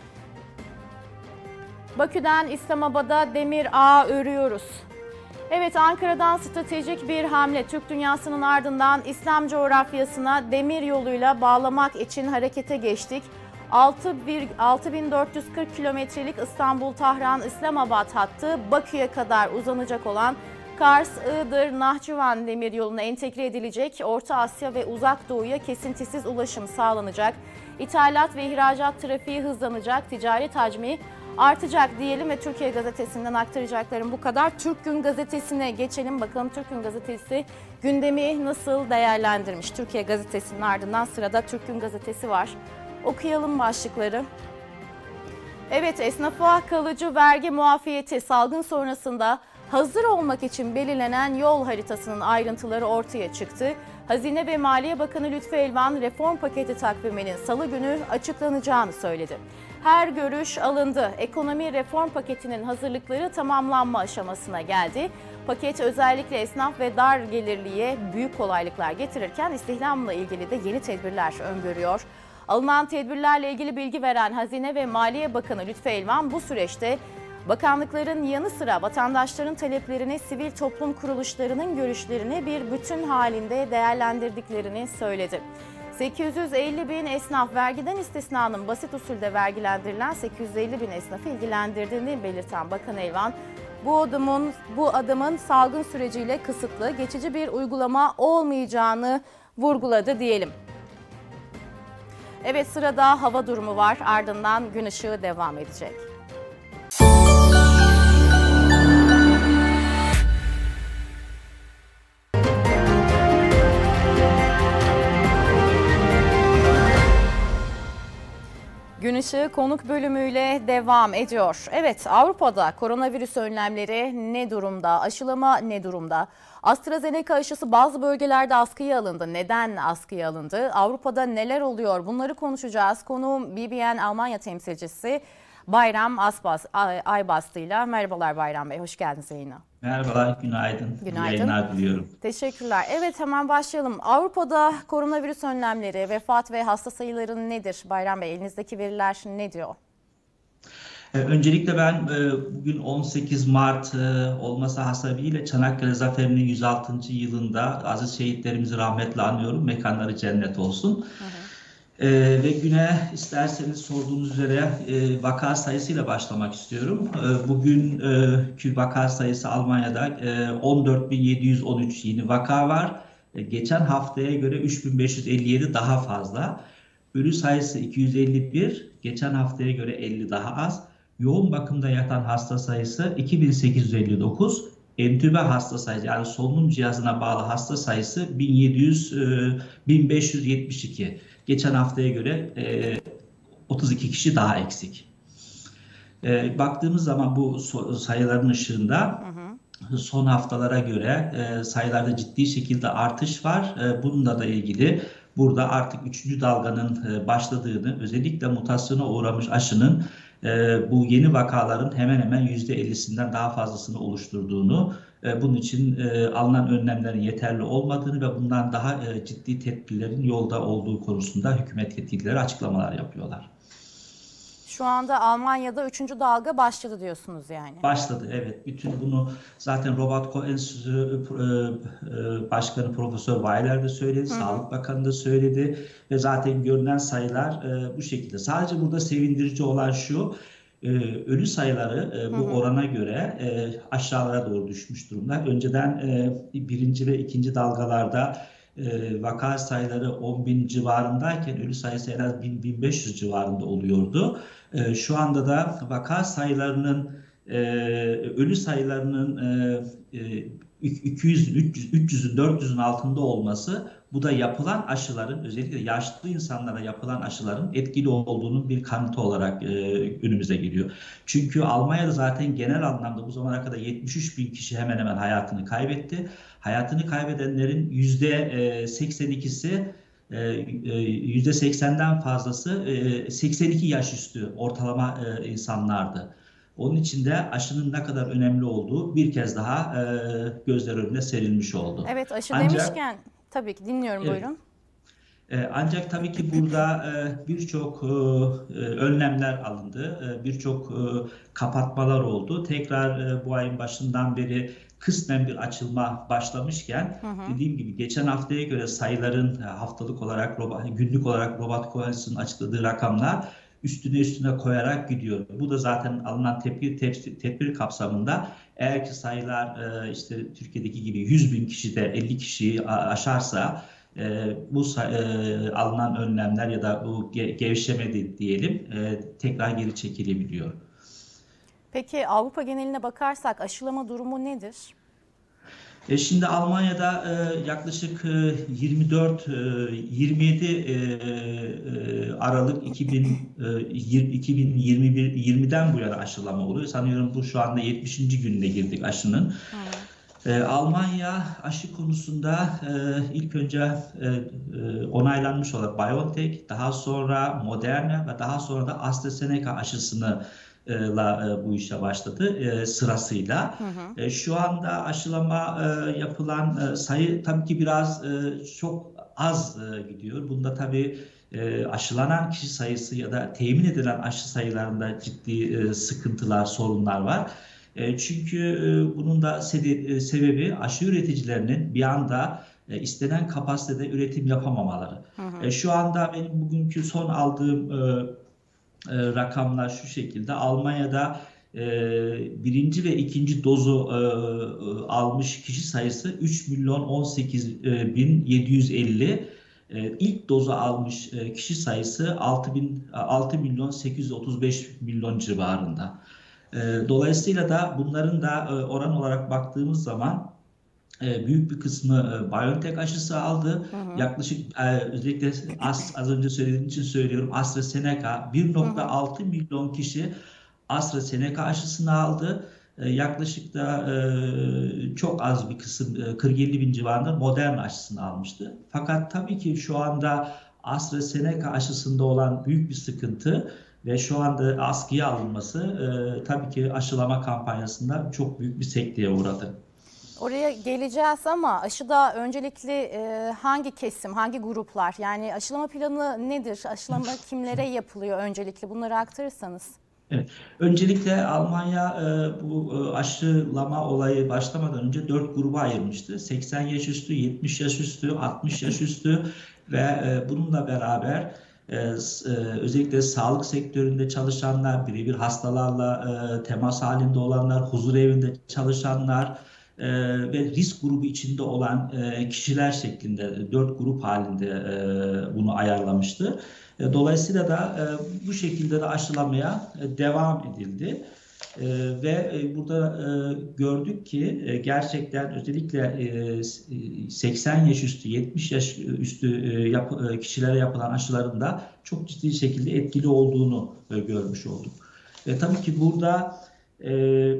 Speaker 1: Bakü'den İslamabad'a demir ağ örüyoruz. Evet, Ankara'dan stratejik bir hamle. Türk dünyasının ardından İslam coğrafyasına demir yoluyla bağlamak için harekete geçtik. altı bin dört yüz kırk kilometrelik İstanbul-Tahran-İslamabad hattı Bakü'ye kadar uzanacak olan Kars, Iğdır, Nahçıvan demiryoluna entegre edilecek. Orta Asya ve Uzak Doğu'ya kesintisiz ulaşım sağlanacak. İthalat ve ihracat trafiği hızlanacak. Ticaret hacmi artacak diyelim ve Türkiye Gazetesi'nden aktaracaklarım bu kadar. Türk Gün Gazetesi'ne geçelim. Bakalım Türk Gün Gazetesi gündemi nasıl değerlendirmiş? Türkiye Gazetesi'nin ardından sırada Türk Gün Gazetesi var. Okuyalım başlıkları. Evet, esnafa kalıcı vergi muafiyeti salgın sonrasında hazır olmak için belirlenen yol haritasının ayrıntıları ortaya çıktı. Hazine ve Maliye Bakanı Lütfü Elvan reform paketi takviminin salı günü açıklanacağını söyledi. Her görüş alındı. Ekonomi reform paketinin hazırlıkları tamamlanma aşamasına geldi. Paket özellikle esnaf ve dar gelirliye büyük kolaylıklar getirirken istihdamla ilgili de yeni tedbirler öngörüyor. Alınan tedbirlerle ilgili bilgi veren Hazine ve Maliye Bakanı Lütfü Elvan bu süreçte bakanlıkların yanı sıra vatandaşların taleplerini, sivil toplum kuruluşlarının görüşlerini bir bütün halinde değerlendirdiklerini söyledi. sekiz yüz elli bin esnaf vergiden istisnanın basit usulde vergilendirilen sekiz yüz elli bin esnafı ilgilendirdiğini belirten Bakan Elvan, bu adımın, bu adımın salgın süreciyle kısıtlı, geçici bir uygulama olmayacağını vurguladı diyelim. Evet, sırada hava durumu var, ardından gün ışığı devam edecek. Gün ışığı konuk bölümüyle devam ediyor. Evet, Avrupa'da koronavirüs önlemleri ne durumda? Aşılama ne durumda? AstraZeneca aşısı bazı bölgelerde askıya alındı. Neden askıya alındı? Avrupa'da neler oluyor? Bunları konuşacağız. Konuğum B B N Almanya temsilcisi Bayram Asbas, Aybastı'yla. Merhabalar Bayram Bey, hoş geldiniz yayına.
Speaker 15: Merhabalar, günaydın.
Speaker 1: Günaydın.
Speaker 15: Yayınlar diliyorum.
Speaker 1: Teşekkürler. Evet, hemen başlayalım. Avrupa'da koronavirüs önlemleri, vefat ve hasta sayıları nedir? Bayram Bey, elinizdeki veriler ne diyor?
Speaker 15: Öncelikle ben bugün on sekiz Mart olması hasebiyle Çanakkale Zaferi'nin yüz altıncı yılında aziz şehitlerimizi rahmetle anıyorum. Mekanları cennet olsun. Hı hı. Ee, ve güne isterseniz sorduğunuz üzere e, vaka sayısıyla başlamak istiyorum. E, bugünkü vaka sayısı Almanya'da e, on dört bin yedi yüz on üç yeni vaka var. E, geçen haftaya göre üç bin beş yüz elli yedi daha fazla. Ölü sayısı iki yüz elli bir, geçen haftaya göre elli daha az. Yoğun bakımda yatan hasta sayısı iki bin sekiz yüz elli dokuz. Entübe hasta sayısı, yani solunum cihazına bağlı hasta sayısı bin yedi yüz, bin beş yüz yetmiş iki. Geçen haftaya göre e, otuz iki kişi daha eksik. E, baktığımız zaman bu sayıların ışığında hı hı. son haftalara göre e, sayılarda ciddi şekilde artış var. E, bununla da ilgili burada artık üçüncü dalganın e, başladığını, özellikle mutasyona uğramış aşının e, bu yeni vakaların hemen hemen yüzde ellisinden daha fazlasını oluşturduğunu, e, bunun için e, alınan önlemlerin yeterli olmadığını ve bundan daha e, ciddi tedbirlerin yolda olduğu konusunda hükümet yetkilileri açıklamalar yapıyorlar.
Speaker 1: Şu anda Almanya'da üçüncü dalga başladı diyorsunuz yani.
Speaker 15: Başladı, evet. Bütün bunu zaten Robert Koch Enstitüsü Başkanı Profesör Weiler de söyledi, hı hı. Sağlık Bakanı da söyledi ve zaten görünen sayılar e, bu şekilde. Sadece burada sevindirici olan şu, e, ölü sayıları e, bu hı hı. orana göre e, aşağılara doğru düşmüş durumda. Önceden e, birinci ve ikinci dalgalarda e, vaka sayıları on bin civarındayken ölü sayısı en az bin bin beş yüz civarında oluyordu. E, şu anda da vaka sayılarının, e, ölü sayılarının e, e, iki yüz, üç yüzün, dört yüzün altında olması, bu da yapılan aşıların, özellikle yaşlı insanlara yapılan aşıların etkili olduğunun bir kanıtı olarak e, önümüze geliyor. Çünkü Almanya'da zaten genel anlamda bu zamana kadar yetmiş üç bin kişi hemen hemen hayatını kaybetti. Hayatını kaybedenlerin yüzde seksen ikisi, yüzde seksenden fazlası seksen iki yaş üstü ortalama insanlardı. Onun için de aşının ne kadar önemli olduğu bir kez daha gözler önüne serilmiş oldu.
Speaker 1: Evet, aşı Ancak, demişken tabii ki dinliyorum, evet. Buyurun.
Speaker 15: Ancak tabii ki burada birçok önlemler alındı, birçok kapatmalar oldu. Tekrar bu ayın başından beri kısmen bir açılma başlamışken, hı hı. dediğim gibi geçen haftaya göre sayıların haftalık olarak, günlük olarak Robert Koch Enstitüsü'nün açıkladığı rakamlar üstüne üstüne koyarak gidiyor. Bu da zaten alınan tedbir, tedbir, tedbir kapsamında eğer ki sayılar e, işte Türkiye'deki gibi yüz bin kişide elli kişiyi aşarsa e, bu e, alınan önlemler ya da bu ge gevşeme de diyelim e, tekrar geri çekilebiliyor.
Speaker 1: Peki Avrupa geneline bakarsak aşılama durumu nedir?
Speaker 15: E şimdi Almanya'da e, yaklaşık e, yirmi dört yirmi yedi e, e, Aralık iki bin yirmi bir yirmiden bu yana aşılama oluyor. Sanıyorum bu şu anda yetmişinci gününe girdik aşının. E, Almanya aşı konusunda e, ilk önce e, e, onaylanmış olan BioNTech, daha sonra Moderna ve daha sonra da AstraZeneca aşısını La, bu işe başladı e, sırasıyla. Hı hı. E, şu anda aşılama e, yapılan e, sayı tabii ki biraz e, çok az e, gidiyor. Bunda tabii e, aşılanan kişi sayısı ya da temin edilen aşı sayılarında ciddi e, sıkıntılar, sorunlar var. E, çünkü e, bunun da sebebi, sebebi aşı üreticilerinin bir anda e, istenen kapasitede üretim yapamamaları. Hı hı. E, şu anda benim bugünkü son aldığım e, rakamlar şu şekilde: Almanya'da e, birinci ve ikinci dozu e, almış kişi sayısı üç milyon on sekiz bin yedi yüz elli, e, ilk dozu almış e, kişi sayısı altı milyon sekiz yüz otuz beş milyon civarında. E, dolayısıyla da bunların da e, oran olarak baktığımız zaman büyük bir kısmı BioNTech aşısı aldı. Hı hı. Yaklaşık özellikle az, az önce söylediğim için söylüyorum, AstraZeneca bir nokta altı milyon kişi AstraZeneca aşısını aldı. Yaklaşık da çok az bir kısım kırk elli bin civarında Moderna aşısını almıştı. Fakat tabii ki şu anda AstraZeneca aşısında olan büyük bir sıkıntı ve şu anda askıya alınması tabii ki aşılama kampanyasında çok büyük bir sekteye uğradı.
Speaker 1: Oraya geleceğiz ama aşıda öncelikli e, hangi kesim, hangi gruplar, yani aşılama planı nedir? Aşılama kimlere yapılıyor öncelikli? Bunları aktarırsanız.
Speaker 15: Evet. Öncelikle Almanya e, bu e, aşılama olayı başlamadan önce dört gruba ayırmıştı. seksen yaş üstü, yetmiş yaş üstü, altmış yaş üstü ve e, bununla beraber e, e, özellikle sağlık sektöründe çalışanlar, birebir hastalarla e, temas halinde olanlar, huzur evinde çalışanlar, Ee, ve risk grubu içinde olan e, kişiler şeklinde dört grup halinde e, bunu ayarlamıştı. E, dolayısıyla da e, bu şekilde de aşılamaya e, devam edildi. E, ve e, burada e, gördük ki e, gerçekten özellikle e, seksen yaş üstü, yetmiş yaş üstü e, yap, e, kişilere yapılan aşıların da çok ciddi şekilde etkili olduğunu e, görmüş olduk. E, tabii ki burada e,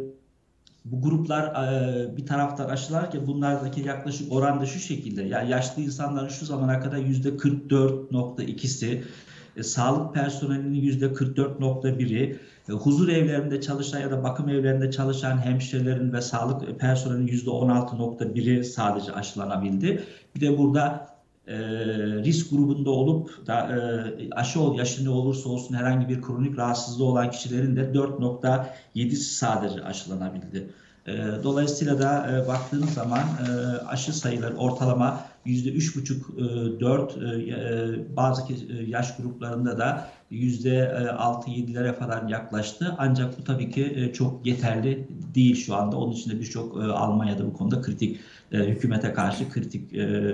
Speaker 15: bu gruplar e, bir taraftan aşılarken bunlardaki yaklaşık oran da şu şekilde. Yani yaşlı insanların şu zamana kadar yüzde kırk dört nokta ikisi, e, sağlık personelinin yüzde kırk dört nokta biri, e, huzur evlerinde çalışan ya da bakım evlerinde çalışan hemşirelerin ve sağlık personelinin yüzde on altı nokta biri sadece aşılanabildi. Bir de burada e, risk grubunda olup da e, aşı ol, yaşı ne olursa olsun herhangi bir kronik rahatsızlığı olan kişilerin de dört nokta yedisi sadece aşılanabildi. E, dolayısıyla da e, baktığımız zaman e, aşı sayıları ortalama yüzde üç buçuk dört, e, bazı yaş gruplarında da yüzde altı yedilere falan yaklaştı. Ancak bu tabii ki çok yeterli değil şu anda. Onun için de birçok Almanya'da bu konuda kritik, hükümete karşı kritik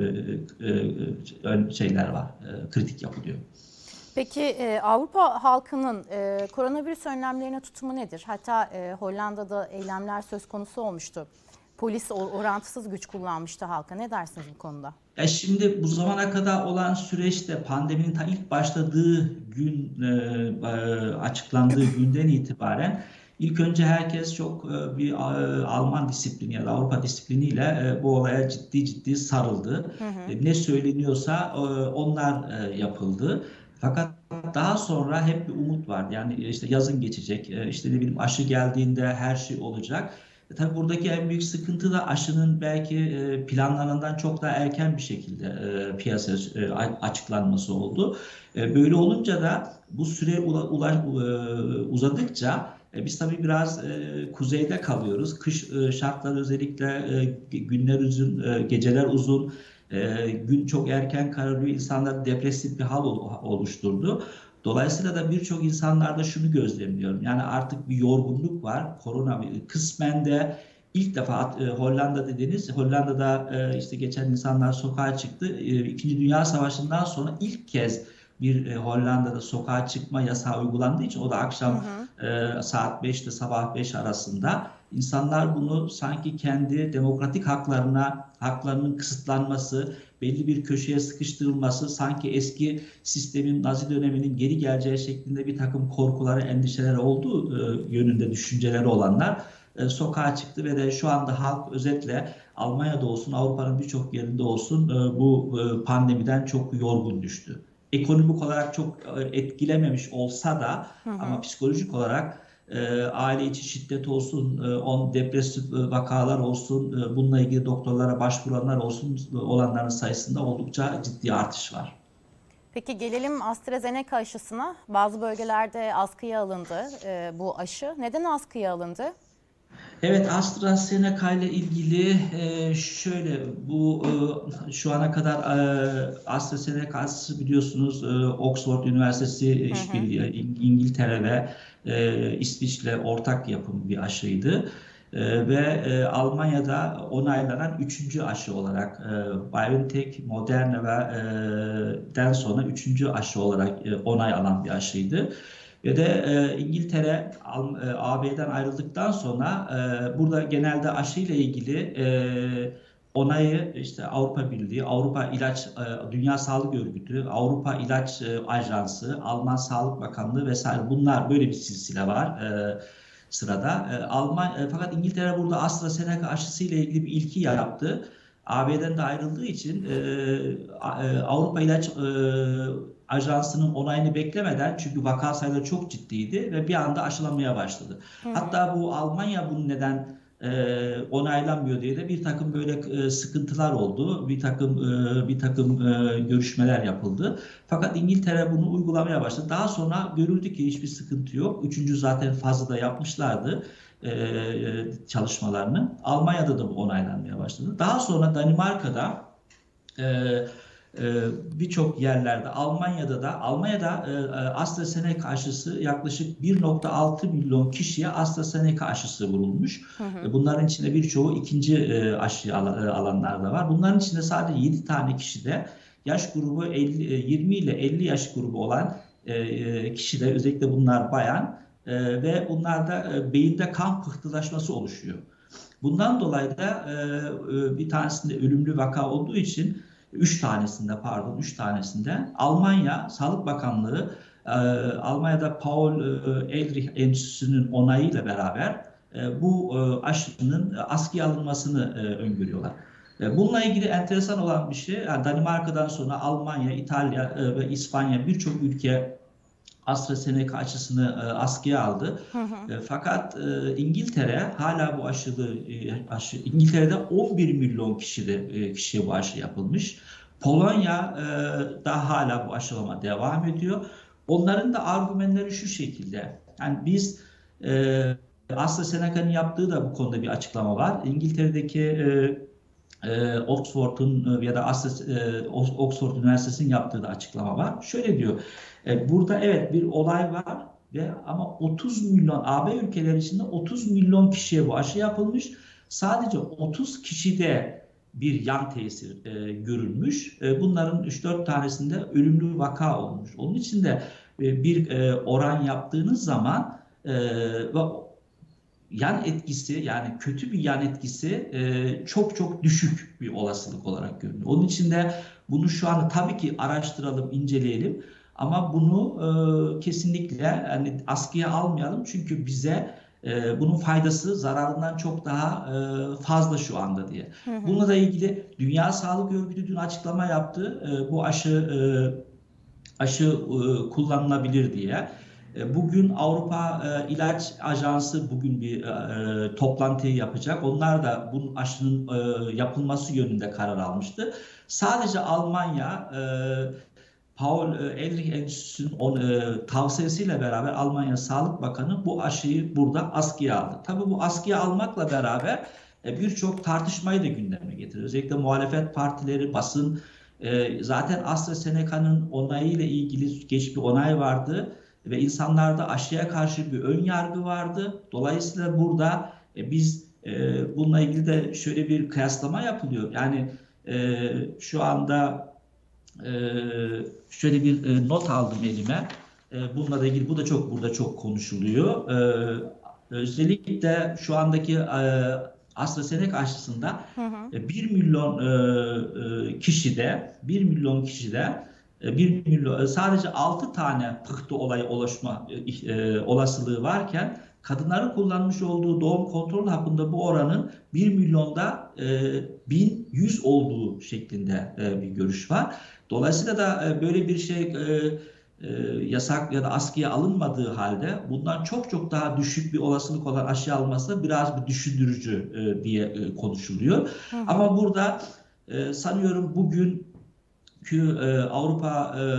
Speaker 15: şeyler var, kritik yapılıyor.
Speaker 1: Peki e, Avrupa halkının e, koronavirüs önlemlerine tutumu nedir? Hatta e, Hollanda'da eylemler söz konusu olmuştu. Polis orantısız güç kullanmıştı halka. Ne dersiniz bu konuda?
Speaker 15: Ya şimdi bu zamana kadar olan süreçte pandeminin ta ilk başladığı gün, e, açıklandığı günden itibaren ilk önce herkes çok e, bir e, Alman disiplini ya da Avrupa disipliniyle e, bu olaya ciddi ciddi sarıldı. Hı hı. E, ne söyleniyorsa e, onlar e, yapıldı. Fakat daha sonra hep bir umut var. Yani işte yazın geçecek, işte ne bileyim aşı geldiğinde her şey olacak. E tabii buradaki en büyük sıkıntı da aşının belki planlanandan çok daha erken bir şekilde piyasaya açıklanması oldu. Böyle olunca da bu süre uzadıkça biz tabii biraz kuzeyde kalıyoruz. Kış şartları özellikle günler uzun, geceler uzun. E, gün çok erken kararıyor, insanlar depresif bir hal oluşturdu. Dolayısıyla da birçok insanlarda şunu gözlemliyorum. Yani artık bir yorgunluk var. Korona kısmen de ilk defa e, Hollanda dediniz. Hollanda'da e, işte geçen insanlar sokağa çıktı. E, İkinci Dünya Savaşı'ndan sonra ilk kez bir e, Hollanda'da sokağa çıkma yasağı uygulandığı için o da akşam hı hı. E, saat beşte sabah beş arasında insanlar bunu sanki kendi demokratik haklarına haklarının kısıtlanması, belli bir köşeye sıkıştırılması, sanki eski sistemin Nazi döneminin geri geleceği şeklinde bir takım korkuları, endişeleri olduğu e, yönünde düşünceleri olanlar e, sokağa çıktı ve de şu anda halk özetle Almanya'da olsun, Avrupa'nın birçok yerinde olsun e, bu e, pandemiden çok yorgun düştü. Ekonomik olarak çok etkilememiş olsa da hı hı. ama psikolojik olarak e, aile içi şiddet olsun, e, on depresif vakalar olsun, e, bununla ilgili doktorlara başvuranlar olsun, olanların sayısında oldukça ciddi artış var.
Speaker 1: Peki gelelim AstraZeneca aşısına. Bazı bölgelerde askıya alındı e, bu aşı. Neden askıya alındı?
Speaker 15: Evet, AstraZeneca ile ilgili e, şöyle bu e, şu ana kadar e, AstraZeneca aşısı biliyorsunuz e, Oxford Üniversitesi işbirliği, İngiltere ve e, İsviçre ortak yapım bir aşıydı. E, ve e, Almanya'da onaylanan üçüncü aşı olarak e, BioNTech, Moderna ve e, den sonra üçüncü aşı olarak e, onay alan bir aşıydı. Ve de e, İngiltere e, A B'den ayrıldıktan sonra e, burada genelde aşı ile ilgili e, onayı işte Avrupa Birliği, Avrupa İlaç, e, Dünya Sağlık Örgütü, Avrupa İlaç e, Ajansı, Alman Sağlık Bakanlığı vesaire bunlar böyle bir silsile var e, sırada. E, Alman e, fakat İngiltere burada AstraZeneca aşısı ile ilgili bir ilki yaptı. A B'den de ayrıldığı için e, e, Avrupa İlaç e, Ajansı'nın onayını beklemeden, çünkü vaka sayıları çok ciddiydi ve bir anda aşılamaya başladı. Hı. Hatta bu Almanya bunu neden e, onaylanmıyor diye de bir takım böyle e, sıkıntılar oldu. Bir takım e, bir takım e, görüşmeler yapıldı. Fakat İngiltere bunu uygulamaya başladı. Daha sonra görüldü ki hiçbir sıkıntı yok. Üçüncü zaten fazla da yapmışlardı e, çalışmalarını. Almanya'da da bu onaylanmaya başladı. Daha sonra Danimarka'da e, birçok yerlerde, Almanya'da da Almanya'da AstraZeneca aşısı yaklaşık bir nokta altı milyon kişiye AstraZeneca aşısı vurulmuş. Hı hı. Bunların içinde birçoğu ikinci aşı alanlar da var. Bunların içinde sadece yedi tane kişide yaş grubu elli, yirmi ile elli yaş grubu olan kişiler, özellikle bunlar bayan ve bunlarda beyinde kan pıhtılaşması oluşuyor. Bundan dolayı da bir tanesinde ölümlü vaka olduğu için Üç tanesinde pardon, üç tanesinde Almanya Sağlık Bakanlığı e, Almanya'da Paul e, Ehrlich Enstitüsü'nün onayıyla beraber e, bu e, aşının askıya alınmasını e, öngörüyorlar. E, bununla ilgili enteresan olan bir şey, yani Danimarka'dan sonra Almanya, İtalya e, ve İspanya birçok ülke AstraZeneca aşısını e, askıya aldı. Hı hı. E, fakat e, İngiltere hala bu aşılı e, aşı İngiltere'de on bir milyon kişide e, kişiye bu aşı yapılmış. Polonya e, da hala bu aşılama devam ediyor. Onların da argümanları şu şekilde. Yani biz e, AstraZeneca'nın yaptığı da bu konuda bir açıklama var. İngiltere'deki e, e, Oxford'un ya da Astra, e, Oxford Üniversitesi'nin yaptığı da açıklama var. Şöyle diyor. Burada evet bir olay var ve ama otuz milyon A B ülkeleri içinde otuz milyon kişiye bu aşı yapılmış. Sadece otuz kişide bir yan tesir e, görülmüş. E, bunların üç dört tanesinde ölümlü vaka olmuş. Onun için de e, bir e, oran yaptığınız zaman e, yan etkisi, yani kötü bir yan etkisi e, çok çok düşük bir olasılık olarak görünüyor. Onun için de bunu şu an tabii ki araştıralım, inceleyelim. Ama bunu e, kesinlikle yani askıya almayalım, çünkü bize e, bunun faydası zararından çok daha e, fazla şu anda diye. Hı hı. Bununla da ilgili Dünya Sağlık Örgütü dün açıklama yaptı. E, bu aşı e, aşı e, kullanılabilir diye. E, bugün Avrupa e, İlaç Ajansı bugün bir e, toplantıyı yapacak. Onlar da bu aşının e, yapılması yönünde karar almıştı. Sadece Almanya e, Paul Ehrlich Enstitüsü'nün e, tavsiyesiyle beraber Almanya Sağlık Bakanı bu aşıyı burada askıya aldı. Tabii bu askıya almakla beraber e, birçok tartışmayı da gündeme getiriyor. Özellikle muhalefet partileri, basın E, zaten AstraZeneca'nın onayıyla ilgili geç bir onay vardı ve insanlarda aşıya karşı bir ön yargı vardı. Dolayısıyla burada e, biz e, bununla ilgili de şöyle bir kıyaslama yapılıyor. Yani e, şu anda e, şöyle bir e, not aldım elime. E, bununla da ilgili bu da çok burada çok konuşuluyor. E, özellikle şu andaki e, AstraZeneca aşısında hı hı. bir milyon e, kişide bir milyon kişide bir milyon sadece altı tane pıhtı olayı oluşma e, olasılığı varken kadınların kullanmış olduğu doğum kontrol hapında bu oranın bir milyonda e, bin yüz olduğu şeklinde e, bir görüş var. Dolayısıyla da e, böyle bir şey e, e, yasak ya da askıya alınmadığı halde bundan çok çok daha düşük bir olasılık olan aşı alması biraz bir düşündürücü e, diye e, konuşuluyor. Hı hı. Ama burada e, sanıyorum bugün e, Avrupa e,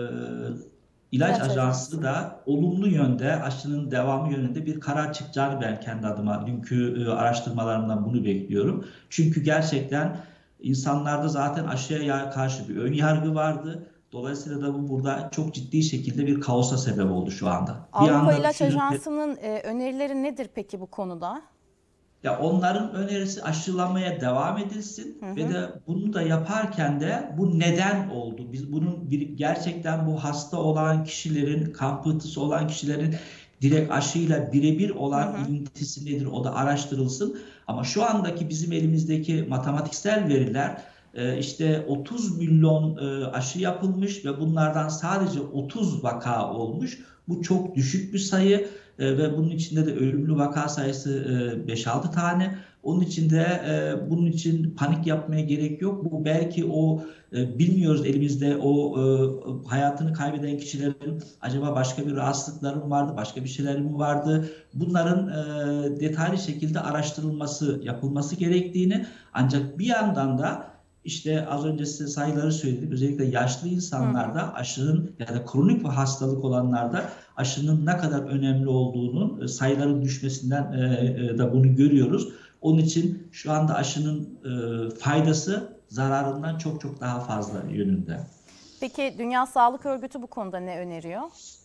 Speaker 15: İlaç Ajansı da olumlu yönde aşının devamı yönünde bir karar çıkacağını ben kendi adıma dünkü e, araştırmalarımdan bunu bekliyorum. Çünkü gerçekten insanlarda zaten aşıya karşı bir ön yargı vardı. Dolayısıyla da bu burada çok ciddi şekilde bir kaosa sebep oldu şu anda.
Speaker 1: Avrupa İlaç Ajansı'nın e, önerileri nedir peki bu konuda?
Speaker 15: Ya onların önerisi aşılamaya devam edilsin hı hı. ve de bunu da yaparken de bu neden oldu? Biz bunun bir, gerçekten bu hasta olan kişilerin, kan pıhtısı olan kişilerin direkt aşıyla birebir olan hı hı. ilintisi nedir? O da araştırılsın. Ama şu andaki bizim elimizdeki matematiksel veriler işte otuz milyon aşı yapılmış ve bunlardan sadece otuz vaka olmuş. Bu çok düşük bir sayı ve bunun içinde de ölümlü vaka sayısı beş altı tane. Onun için de bunun için panik yapmaya gerek yok. Bu belki o bilmiyoruz elimizde o hayatını kaybeden kişilerin acaba başka bir rahatsızlıkları mı vardı, başka bir şeyler mi vardı? Bunların detaylı şekilde araştırılması, yapılması gerektiğini ancak bir yandan da İşte az önce size sayıları söyledim. Özellikle yaşlı insanlarda aşının ya da kronik bir hastalık olanlarda aşının ne kadar önemli olduğunun sayıların düşmesinden da bunu görüyoruz. Onun için şu anda aşının faydası zararından çok çok daha fazla yönünde.
Speaker 1: Peki Dünya Sağlık Örgütü bu konuda ne öneriyor?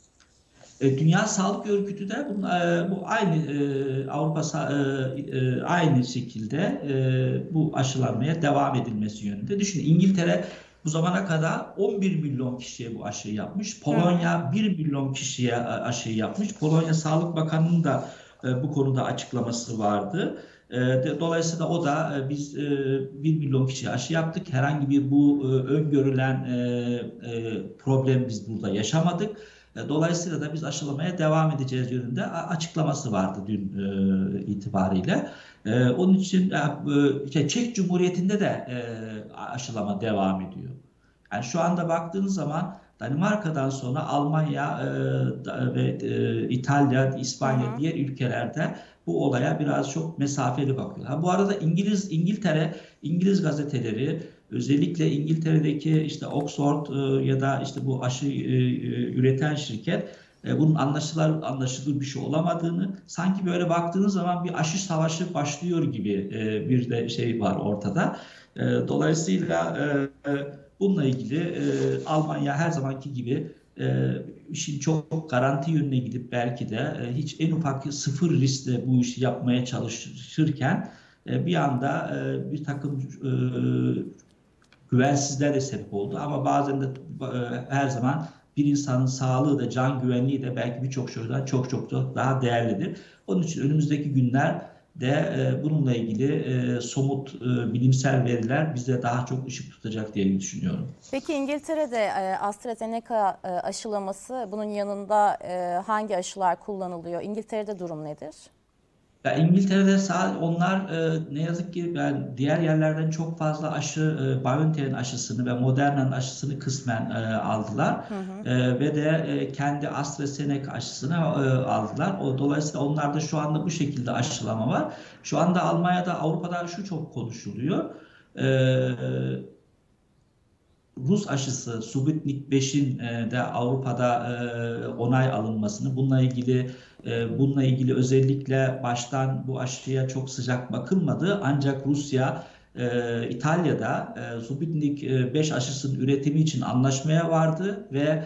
Speaker 15: Dünya Sağlık Örgütü de bu, bu aynı Avrupa aynı şekilde bu aşılanmaya devam edilmesi yönünde. Düşünün İngiltere bu zamana kadar on bir milyon kişiye bu aşıyı yapmış. Polonya bir milyon kişiye aşıyı yapmış. Polonya Sağlık Bakanı'nın da bu konuda açıklaması vardı. Dolayısıyla o da biz bir milyon kişiye aşı yaptık. Herhangi bir bu öngörülen problem biz burada yaşamadık. Dolayısıyla da biz aşılamaya devam edeceğiz yönünde açıklaması vardı dün e, itibariyle. E, onun için e, Çek Cumhuriyeti'nde de e, aşılama devam ediyor. Yani şu anda baktığınız zaman Danimarka'dan sonra Almanya e, ve e, İtalya, İspanya, hı hı. diğer ülkelerde bu olaya biraz çok mesafeli bakıyor. Ha, bu arada İngiliz, İngiltere, İngiliz gazeteleri özellikle İngiltere'deki işte Oxford e, ya da işte bu aşı e, üreten şirket e, bunun anlaşılır anlaşılır bir şey olamadığını, sanki böyle baktığınız zaman bir aşı savaşı başlıyor gibi e, bir de şey var ortada. E, dolayısıyla e, bununla ilgili e, Almanya her zamanki gibi e, işin çok garanti yönüne gidip belki de e, hiç en ufak sıfır riskle bu işi yapmaya çalışırken e, bir anda e, bir takım e, güvensizliğe de sebep oldu. Ama bazen de e, her zaman bir insanın sağlığı da can güvenliği de belki birçok şeyden çok çok da daha değerlidir. Onun için önümüzdeki günler de e, bununla ilgili e, somut e, bilimsel veriler bize daha çok ışık tutacak diye düşünüyorum.
Speaker 1: Peki İngiltere'de e, AstraZeneca e, aşılaması, bunun yanında e, hangi aşılar kullanılıyor? İngiltere'de durum nedir?
Speaker 15: Ya İngiltere'de sadece onlar e, ne yazık ki yani diğer yerlerden çok fazla aşı, e, BioNTech'in aşısını ve Moderna'nın aşısını kısmen e, aldılar. Hı hı. E, ve de e, kendi AstraZeneca aşısını e, aldılar. O, dolayısıyla onlarda şu anda bu şekilde aşılama var. Şu anda Almanya'da, Avrupa'da şu çok konuşuluyor. E, Rus aşısı Sputnik beşin de Avrupa'da onay alınmasını, bununla ilgili bununla ilgili özellikle baştan bu aşıya çok sıcak bakılmadı. Ancak Rusya e, İtalya'da e, Sputnik beş aşısının üretimi için anlaşmaya vardı ve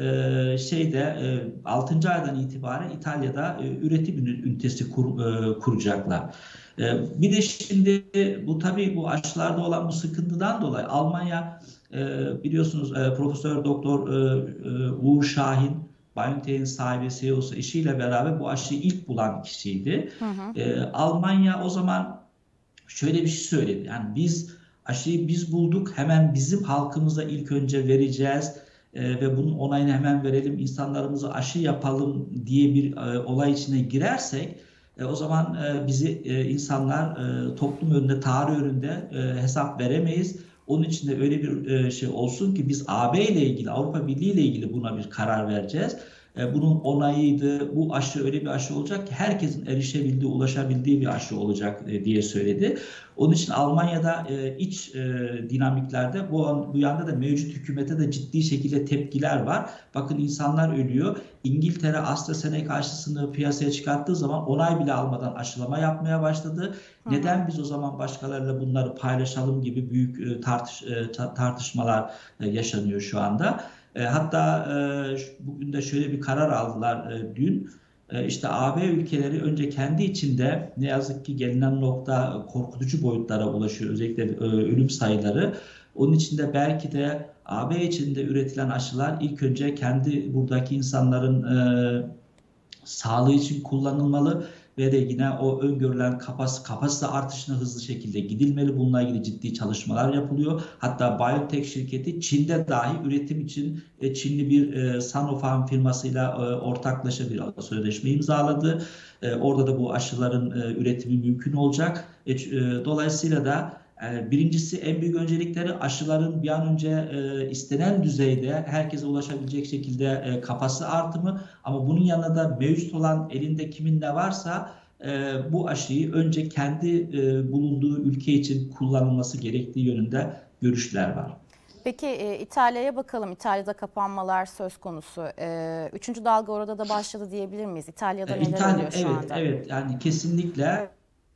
Speaker 15: e, şeyde e, altıncı aydan itibaren İtalya'da e, üretim ünitesi kur, e, kuracaklar. E, bir de şimdi bu tabii bu aşılarda olan bu sıkıntıdan dolayı Almanya e, biliyorsunuz e, Profesör Doktor e, e, Uğur Şahin, BioNTech'in sahibi C E O'su eşiyle beraber bu aşıyı ilk bulan kişiydi. Hı hı. E, Almanya o zaman şöyle bir şey söyledi. Yani biz aşıyı biz bulduk, hemen bizim halkımıza ilk önce vereceğiz e, ve bunun onayını hemen verelim, insanlarımıza aşı yapalım diye bir e, olay içine girersek e, o zaman e, bizi e, insanlar e, toplum önünde, tarih önünde e, hesap veremeyiz. Onun için de öyle bir e, şey olsun ki biz A B ile ilgili, Avrupa Birliği ile ilgili buna bir karar vereceğiz. E, bunun onayıydı, bu aşı öyle bir aşı olacak ki herkesin erişebildiği, ulaşabildiği bir aşı olacak e, diye söyledi. Onun için Almanya'da e, iç e, dinamiklerde bu, bu yanda da mevcut hükümete de ciddi şekilde tepkiler var. Bakın insanlar ölüyor. İngiltere AstraZeneca aşısını piyasaya çıkarttığı zaman onay bile almadan aşılama yapmaya başladı. Hı. Neden biz o zaman başkalarıyla bunları paylaşalım gibi büyük e, tartış, e, tartışmalar e, yaşanıyor şu anda. E, hatta e, bugün de şöyle bir karar aldılar e, dün. E, işte A B ülkeleri önce kendi içinde ne yazık ki gelinen nokta korkutucu boyutlara ulaşıyor. Özellikle e, ölüm sayıları. Onun için de belki de A B içinde üretilen aşılar ilk önce kendi buradaki insanların e, sağlığı için kullanılmalı ve de yine o öngörülen kapas kapasite artışına hızlı şekilde gidilmeli. Bununla ilgili ciddi çalışmalar yapılıyor. Hatta BioNTech şirketi Çin'de dahi üretim için e, Çinli bir e, Sinopharm firmasıyla e, ortaklaşa bir sözleşme imzaladı. E, orada da bu aşıların e, üretimi mümkün olacak. E, e, dolayısıyla da birincisi en büyük öncelikleri aşıların bir an önce e, istenen düzeyde herkese ulaşabilecek şekilde e, kapasite artımı, ama bunun yanında da mevcut olan elinde kimin ne varsa e, bu aşıyı önce kendi e, bulunduğu ülke için kullanılması gerektiği yönünde görüşler var.
Speaker 1: Peki e, İtalya'ya bakalım. İtalya'da kapanmalar söz konusu. E, üçüncü dalga orada da başladı diyebilir miyiz? İtalya'da
Speaker 15: E,
Speaker 1: neler
Speaker 15: İtalya,
Speaker 1: oluyor şu
Speaker 15: evet,
Speaker 1: anda?
Speaker 15: Evet, yani kesinlikle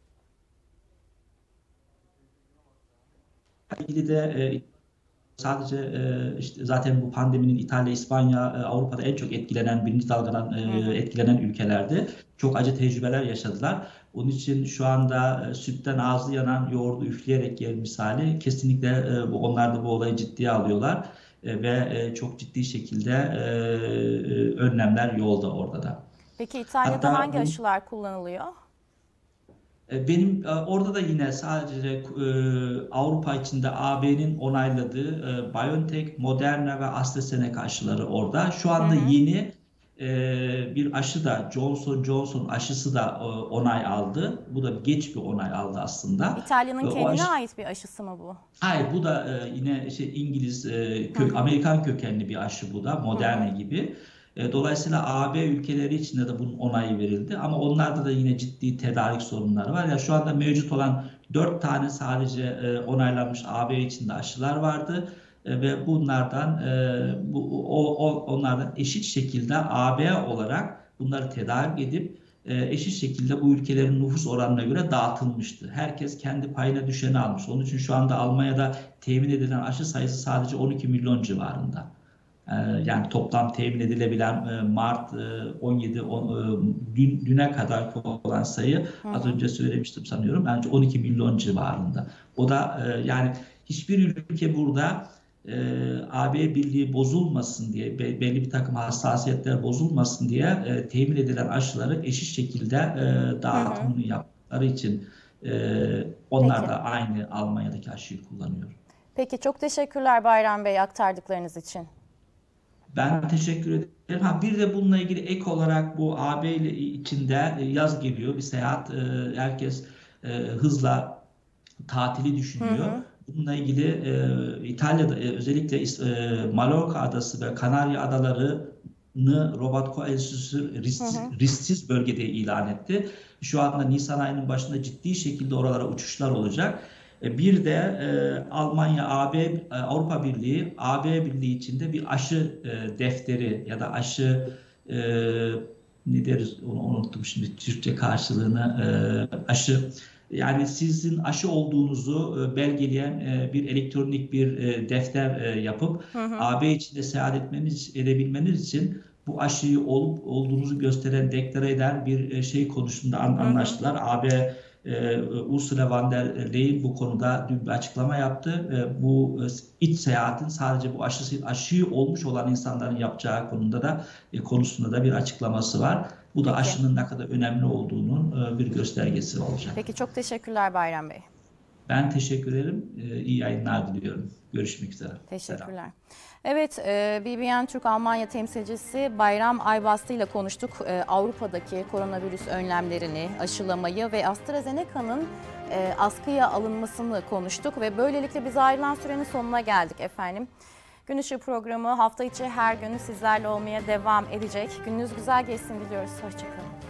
Speaker 15: ilgili de e, sadece e, işte zaten bu pandeminin İtalya, İspanya, e, Avrupa'da en çok etkilenen, birinci dalgadan e, etkilenen ülkelerdi. Çok acı tecrübeler yaşadılar. Onun için şu anda e, sütten ağzı yanan yoğurdu üfleyerek yer misali, kesinlikle e, onlar da bu olayı ciddiye alıyorlar e, ve e, çok ciddi şekilde e, e, önlemler yolda orada da.
Speaker 1: Peki İtalya'da Hatta hangi bu, aşılar kullanılıyor?
Speaker 15: Benim orada da yine sadece e, Avrupa içinde A B'nin onayladığı e, BioNTech, Moderna ve AstraZeneca aşıları orada. Şu anda hı hı. yeni e, bir aşı da Johnson Johnson aşısı da e, onay aldı. Bu da geç bir onay aldı aslında.
Speaker 1: İtalya'nın kendine
Speaker 15: aşı...
Speaker 1: ait bir aşısı mı bu?
Speaker 15: Hayır, bu da e, yine şey, İngiliz, e, kök, Amerikan kökenli bir aşı bu da, Moderna hı hı. gibi. Dolayısıyla A B ülkeleri içinde de bunun onayı verildi. Ama onlarda da yine ciddi tedarik sorunları var. Yani şu anda mevcut olan dört tane sadece onaylanmış A B içinde aşılar vardı. Ve bunlardan bu o, onlardan eşit şekilde A B olarak bunları tedarik edip eşit şekilde bu ülkelerin nüfus oranına göre dağıtılmıştı. Herkes kendi payına düşeni almış. Onun için şu anda Almanya'da temin edilen aşı sayısı sadece on iki milyon civarında. Yani toplam temin edilebilen Mart on yedi dün, düne kadar olan sayı hı hı. az önce söylemiştim sanıyorum. Bence on iki milyon civarında. O da yani hiçbir ülke burada A B birliği bozulmasın diye, belli bir takım hassasiyetler bozulmasın diye temin edilen aşıları eşit şekilde dağıtımını yaptıkları için onlar Peki. da aynı Almanya'daki aşıyı kullanıyor.
Speaker 1: Peki, çok teşekkürler Bayram Bey aktardıklarınız için.
Speaker 15: Ben teşekkür ederim. Ha, bir de bununla ilgili ek olarak bu A B ile içinde yaz geliyor. Bir seyahat, herkes hızla tatili düşünüyor. Hı hı. Bununla ilgili İtalya'da özellikle Mallorca adası ve Kanarya adalarını Robert Koch Enstitüsü risksiz, hı hı. risksiz bölgede ilan etti. Şu anda Nisan ayının başında ciddi şekilde oralara uçuşlar olacak. Bir de e, Almanya, A B, e, Avrupa Birliği, A B Birliği içinde bir aşı e, defteri ya da aşı e, ne deriz onu unuttum şimdi Türkçe karşılığını e, aşı Yani sizin aşı olduğunuzu belgeleyen bir elektronik bir defter yapıp hı hı. A B içinde seyahat etmeniz, edebilmeniz için bu aşıyı olup olduğunuzu gösteren deklare eden bir şey konusunda anlaştılar. Hı hı. A B e, Ursula von der Leyen bu konuda dün bir açıklama yaptı. E, bu iç seyahatin sadece bu aşısı, aşıyı olmuş olan insanların yapacağı konuda da e, konusunda da bir açıklaması var. Bu da Peki. aşının ne kadar önemli olduğunun e, bir göstergesi olacak.
Speaker 1: Peki çok teşekkürler Bayram Bey.
Speaker 15: Ben teşekkür ederim. E, iyi yayınlar diliyorum. Görüşmek üzere.
Speaker 1: Teşekkürler. Selam.
Speaker 15: Evet,
Speaker 1: B B N Türk Almanya temsilcisi Bayram Aybastı ile konuştuk. Avrupa'daki koronavirüs önlemlerini, aşılamayı ve AstraZeneca'nın askıya alınmasını konuştuk ve böylelikle biz ayrılan sürenin sonuna geldik efendim. Gün Işığı programı hafta içi her gün sizlerle olmaya devam edecek. Gününüz güzel geçsin diliyoruz. Hoşçakalın.